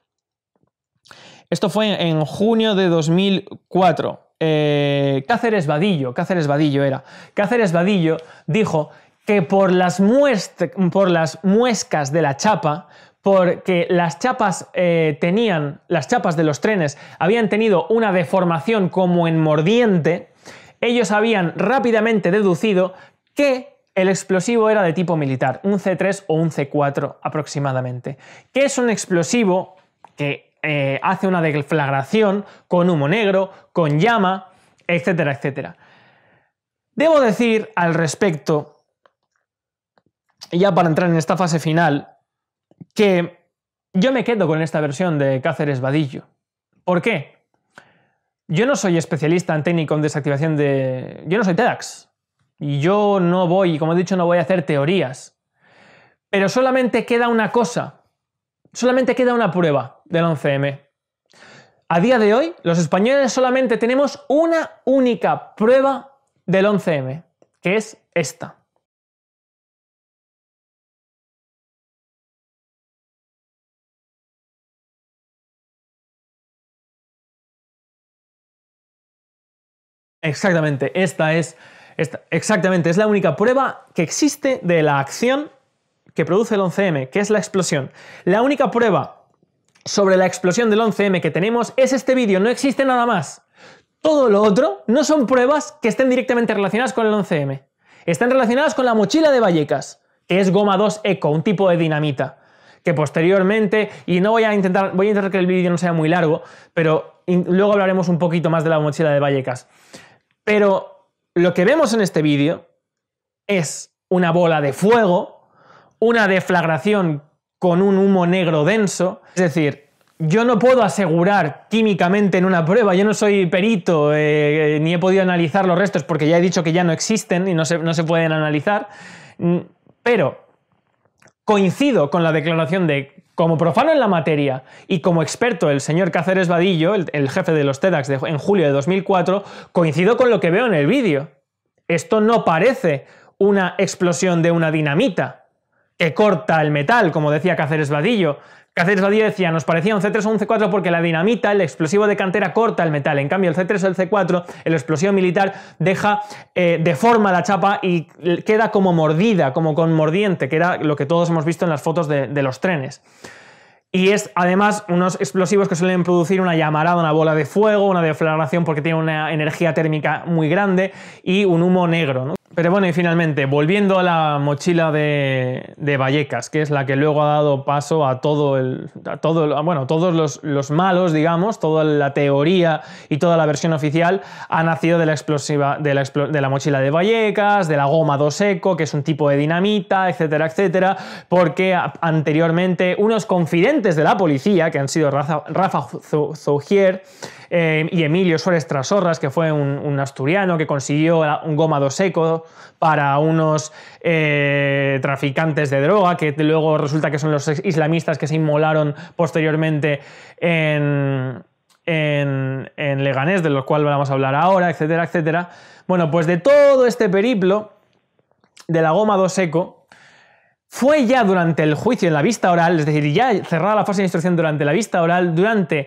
Esto fue en junio de dos mil cuatro. Eh, Cáceres Vadillo, Cáceres Vadillo era. Cáceres Vadillo dijo que por las, por las muescas de la chapa, porque las chapas eh, tenían, las chapas de los trenes habían tenido una deformación como en mordiente, ellos habían rápidamente deducido que el explosivo era de tipo militar, un ce tres o un ce cuatro aproximadamente. ¿Qué es un explosivo que eh, hace una deflagración con humo negro, con llama, etcétera, etcétera? Debo decir al respecto, ya para entrar en esta fase final, que yo me quedo con esta versión de Cáceres Vadillo. ¿Por qué? Yo no soy especialista en técnico en desactivación de... Yo no soy TEDx. Y yo no voy, como he dicho, no voy a hacer teorías. Pero solamente queda una cosa. Solamente queda una prueba del once eme. A día de hoy, los españoles solamente tenemos una única prueba del once eme, que es esta. Exactamente, esta es, esta, exactamente, es la única prueba que existe de la acción que produce el once eme, que es la explosión. La única prueba sobre la explosión del once eme que tenemos es este vídeo, no existe nada más. Todo lo otro no son pruebas que estén directamente relacionadas con el once eme. Están relacionadas con la mochila de Vallecas, que es goma dos eco, un tipo de dinamita, que posteriormente, y no voy a intentar, voy a intentar que el vídeo no sea muy largo, pero luego hablaremos un poquito más de la mochila de Vallecas. Pero lo que vemos en este vídeo es una bola de fuego, una deflagración con un humo negro denso. Es decir, yo no puedo asegurar químicamente en una prueba, yo no soy perito, eh, ni he podido analizar los restos porque ya he dicho que ya no existen y no se, no se pueden analizar, pero coincido con la declaración de, como profano en la materia y como experto, el señor Cáceres Vadillo, el, el jefe de los TEDx de, en julio de dos mil cuatro, coincido con lo que veo en el vídeo. Esto no parece una explosión de una dinamita que corta el metal, como decía Cáceres Vadillo. Cáceres Vadillo decía, nos parecía un ce tres o un ce cuatro porque la dinamita, el explosivo de cantera, corta el metal. En cambio, el ce tres o el ce cuatro, el explosivo militar, deja, eh, deforma la chapa y queda como mordida, como con mordiente, que era lo que todos hemos visto en las fotos de, de los trenes. Y es además unos explosivos que suelen producir una llamarada, una bola de fuego, una deflagración porque tiene una energía térmica muy grande y un humo negro, ¿no? Pero bueno, y finalmente, volviendo a la mochila de, de Vallecas, que es la que luego ha dado paso a todo el, a todo, bueno, todos los, los malos, digamos, toda la teoría y toda la versión oficial ha nacido de la, explosiva, de la, de la mochila de Vallecas, de la goma dos eco, que es un tipo de dinamita, etcétera, etcétera, porque anteriormente unos confidentes de la policía, que han sido Rafa, Rafa Zougier eh, y Emilio Suárez Trasorras, que fue un, un asturiano que consiguió un goma dos eco para unos eh, traficantes de droga, que luego resulta que son los islamistas que se inmolaron posteriormente en, en, en Leganés, de los cuales vamos a hablar ahora, etcétera, etcétera. Bueno, pues de todo este periplo de la goma dos eco, fue ya durante el juicio, en la vista oral, es decir, ya cerrada la fase de instrucción durante la vista oral, durante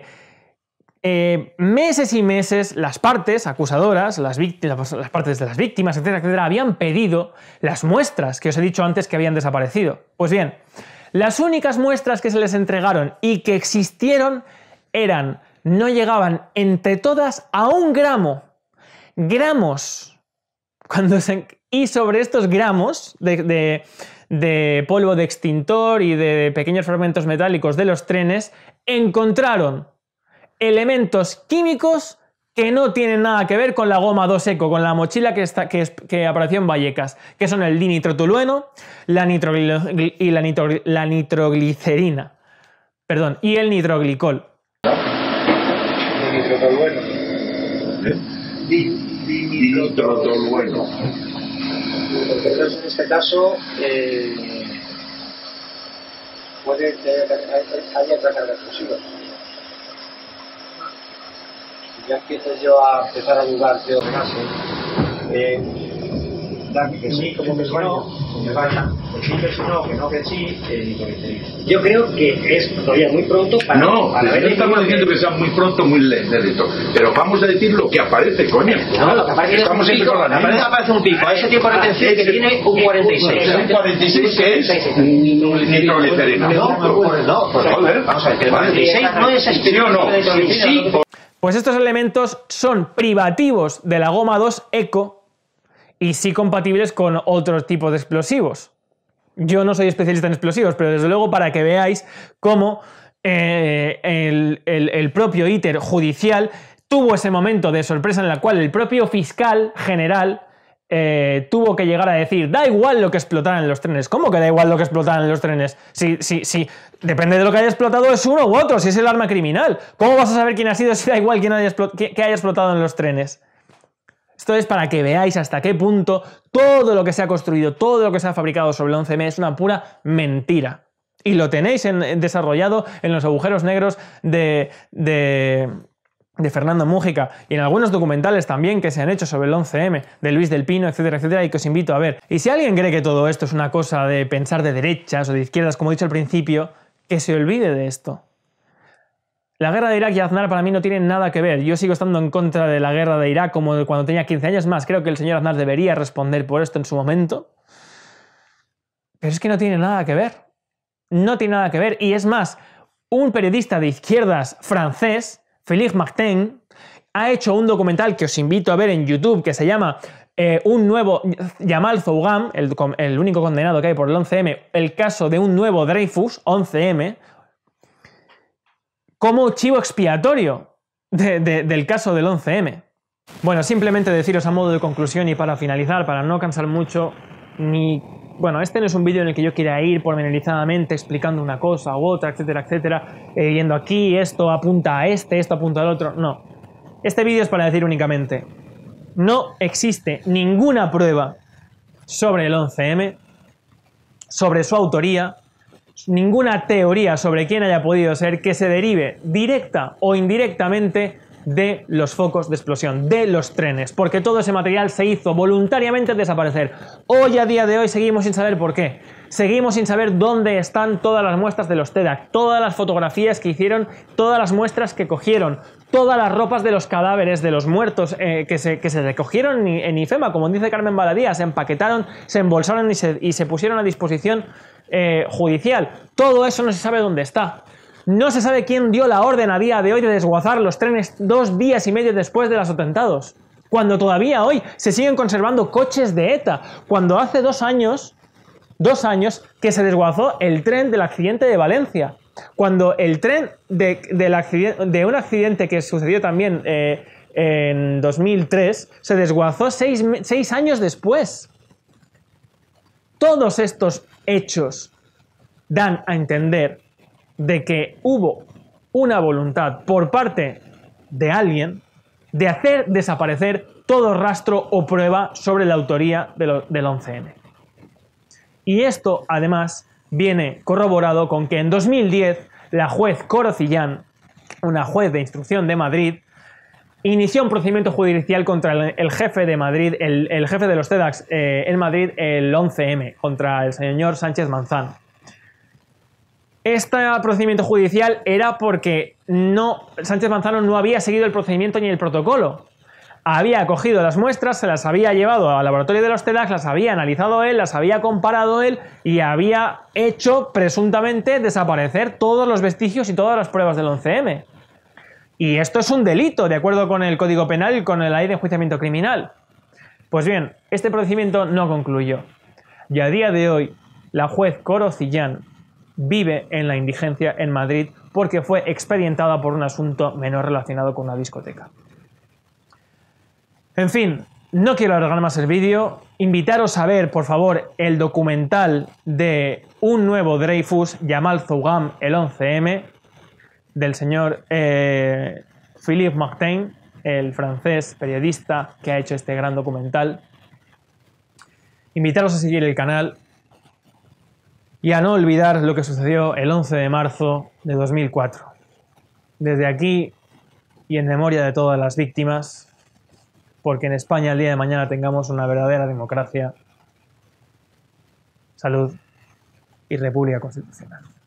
Eh, meses y meses, las partes acusadoras, las, víctimas, las partes de las víctimas, etcétera, etcétera, habían pedido las muestras que os he dicho antes que habían desaparecido. Pues bien, las únicas muestras que se les entregaron y que existieron eran no llegaban entre todas a un gramo. Gramos. Cuando se... Y sobre estos gramos de, de, de polvo de extintor y de pequeños fragmentos metálicos de los trenes, encontraron elementos químicos que no tienen nada que ver con la goma dos eco, con la mochila que, está, que, es, que apareció en Vallecas, que son el dinitrotolueno la nitrogli y la, nitro la nitroglicerina. Perdón, y el nitroglicol. Dinitrotolueno. Dinitrotolueno. Entonces, en este caso, eh, puede que haya otra carga explosiva. Ya empiezo yo a empezar a dudar de otro caso. Eh, que sí, como que sí, no, que vaya. Que sí, que sí, no, que no, que sí. Eh, yo creo que es todavía muy pronto para... No, para ver no estamos diciendo que sea muy pronto, muy lento. Pero vamos a decir lo que aparece, coño. No, lo que aparece estamos es un pico. Aparece, aparece un pico. A ese tiempo de retención que tiene un cuarenta y seis. Un cuarenta y seis que es nitroglicerina. No, no, joder. Vamos a ver, el cuarenta y seis no es ¿sí o no? Sí. Pues estos elementos son privativos de la goma dos eco y sí compatibles con otros tipos de explosivos. Yo no soy especialista en explosivos, pero desde luego para que veáis cómo eh, el, el, el propio íter judicial tuvo ese momento de sorpresa en la cual el propio fiscal general eh, tuvo que llegar a decir, da igual lo que explotaran en los trenes. ¿Cómo que da igual lo que explotaran en los trenes? Si, si, si depende de lo que haya explotado es uno u otro, si es el arma criminal. ¿Cómo vas a saber quién ha sido si da igual quién haya que, que haya explotado en los trenes? Esto es para que veáis hasta qué punto todo lo que se ha construido, todo lo que se ha fabricado sobre el once eme es una pura mentira. Y lo tenéis en, en desarrollado en los agujeros negros de... de de Fernando Mújica y en algunos documentales también que se han hecho sobre el once eme, de Luis del Pino, etcétera, etcétera, y que os invito a ver. Y si alguien cree que todo esto es una cosa de pensar de derechas o de izquierdas, como he dicho al principio, que se olvide de esto. La guerra de Irak y Aznar para mí no tienen nada que ver. Yo sigo estando en contra de la guerra de Irak como de cuando tenía quince años más. Creo que el señor Aznar debería responder por esto en su momento. Pero es que no tiene nada que ver. No tiene nada que ver. Y es más, un periodista de izquierdas francés, Félix Martin, ha hecho un documental que os invito a ver en YouTube que se llama eh, un nuevo Yamal Zougam, el, el único condenado que hay por el once eme, el caso de un nuevo Dreyfus, once eme, como chivo expiatorio de, de, del caso del once eme. Bueno, simplemente deciros a modo de conclusión y para finalizar, para no cansar mucho, ni... Bueno, este no es un vídeo en el que yo quiera ir pormenorizadamente explicando una cosa u otra, etcétera, etcétera, eh, yendo aquí, esto apunta a este, esto apunta al otro, no. Este vídeo es para decir únicamente, no existe ninguna prueba sobre el once eme, sobre su autoría, ninguna teoría sobre quién haya podido ser que se derive directa o indirectamente de los focos de explosión, de los trenes, porque todo ese material se hizo voluntariamente desaparecer. Hoy, a día de hoy, seguimos sin saber por qué. Seguimos sin saber dónde están todas las muestras de los TEDx, todas las fotografías que hicieron, todas las muestras que cogieron, todas las ropas de los cadáveres de los muertos eh, que, se, que se recogieron en IFEMA, como dice Carmen Baladía, se empaquetaron, se embolsaron y se, y se pusieron a disposición eh, judicial. Todo eso no se sabe dónde está. No se sabe quién dio la orden a día de hoy de desguazar los trenes dos días y medio después de los atentados. Cuando todavía hoy se siguen conservando coches de ETA. Cuando hace dos años, dos años que se desguazó el tren del accidente de Valencia. Cuando el tren de, del accidente, de un accidente que sucedió también eh, en dos mil tres se desguazó seis, seis años después. Todos estos hechos dan a entender de que hubo una voluntad por parte de alguien de hacer desaparecer todo rastro o prueba sobre la autoría de lo, del once eme. Y esto, además, viene corroborado con que en dos mil diez la juez Corocillán, una juez de instrucción de Madrid, inició un procedimiento judicial contra el, el jefe de Madrid, el, el jefe de los TEDx eh, en Madrid, el once eme, contra el señor Sánchez Manzano. Este procedimiento judicial era porque no, Sánchez Manzano no había seguido el procedimiento ni el protocolo. Había cogido las muestras, se las había llevado al laboratorio de los TEDx, las había analizado él, las había comparado él y había hecho presuntamente desaparecer todos los vestigios y todas las pruebas del once eme. Y esto es un delito, de acuerdo con el Código Penal y con la Ley de Enjuiciamiento Criminal. Pues bien, este procedimiento no concluyó. Y a día de hoy, la juez Corocillán vive en la indigencia en Madrid porque fue expedientada por un asunto menor relacionado con una discoteca. En fin, no quiero alargar más el vídeo. Invitaros a ver, por favor, el documental de un nuevo Dreyfus, Yamal Zougam, el once eme, del señor eh, Philippe Martin, el francés periodista que ha hecho este gran documental. Invitaros a seguir el canal y a no olvidar lo que sucedió el once de marzo de dos mil cuatro. Desde aquí y en memoria de todas las víctimas, porque en España el día de mañana tengamos una verdadera democracia, salud y república constitucional.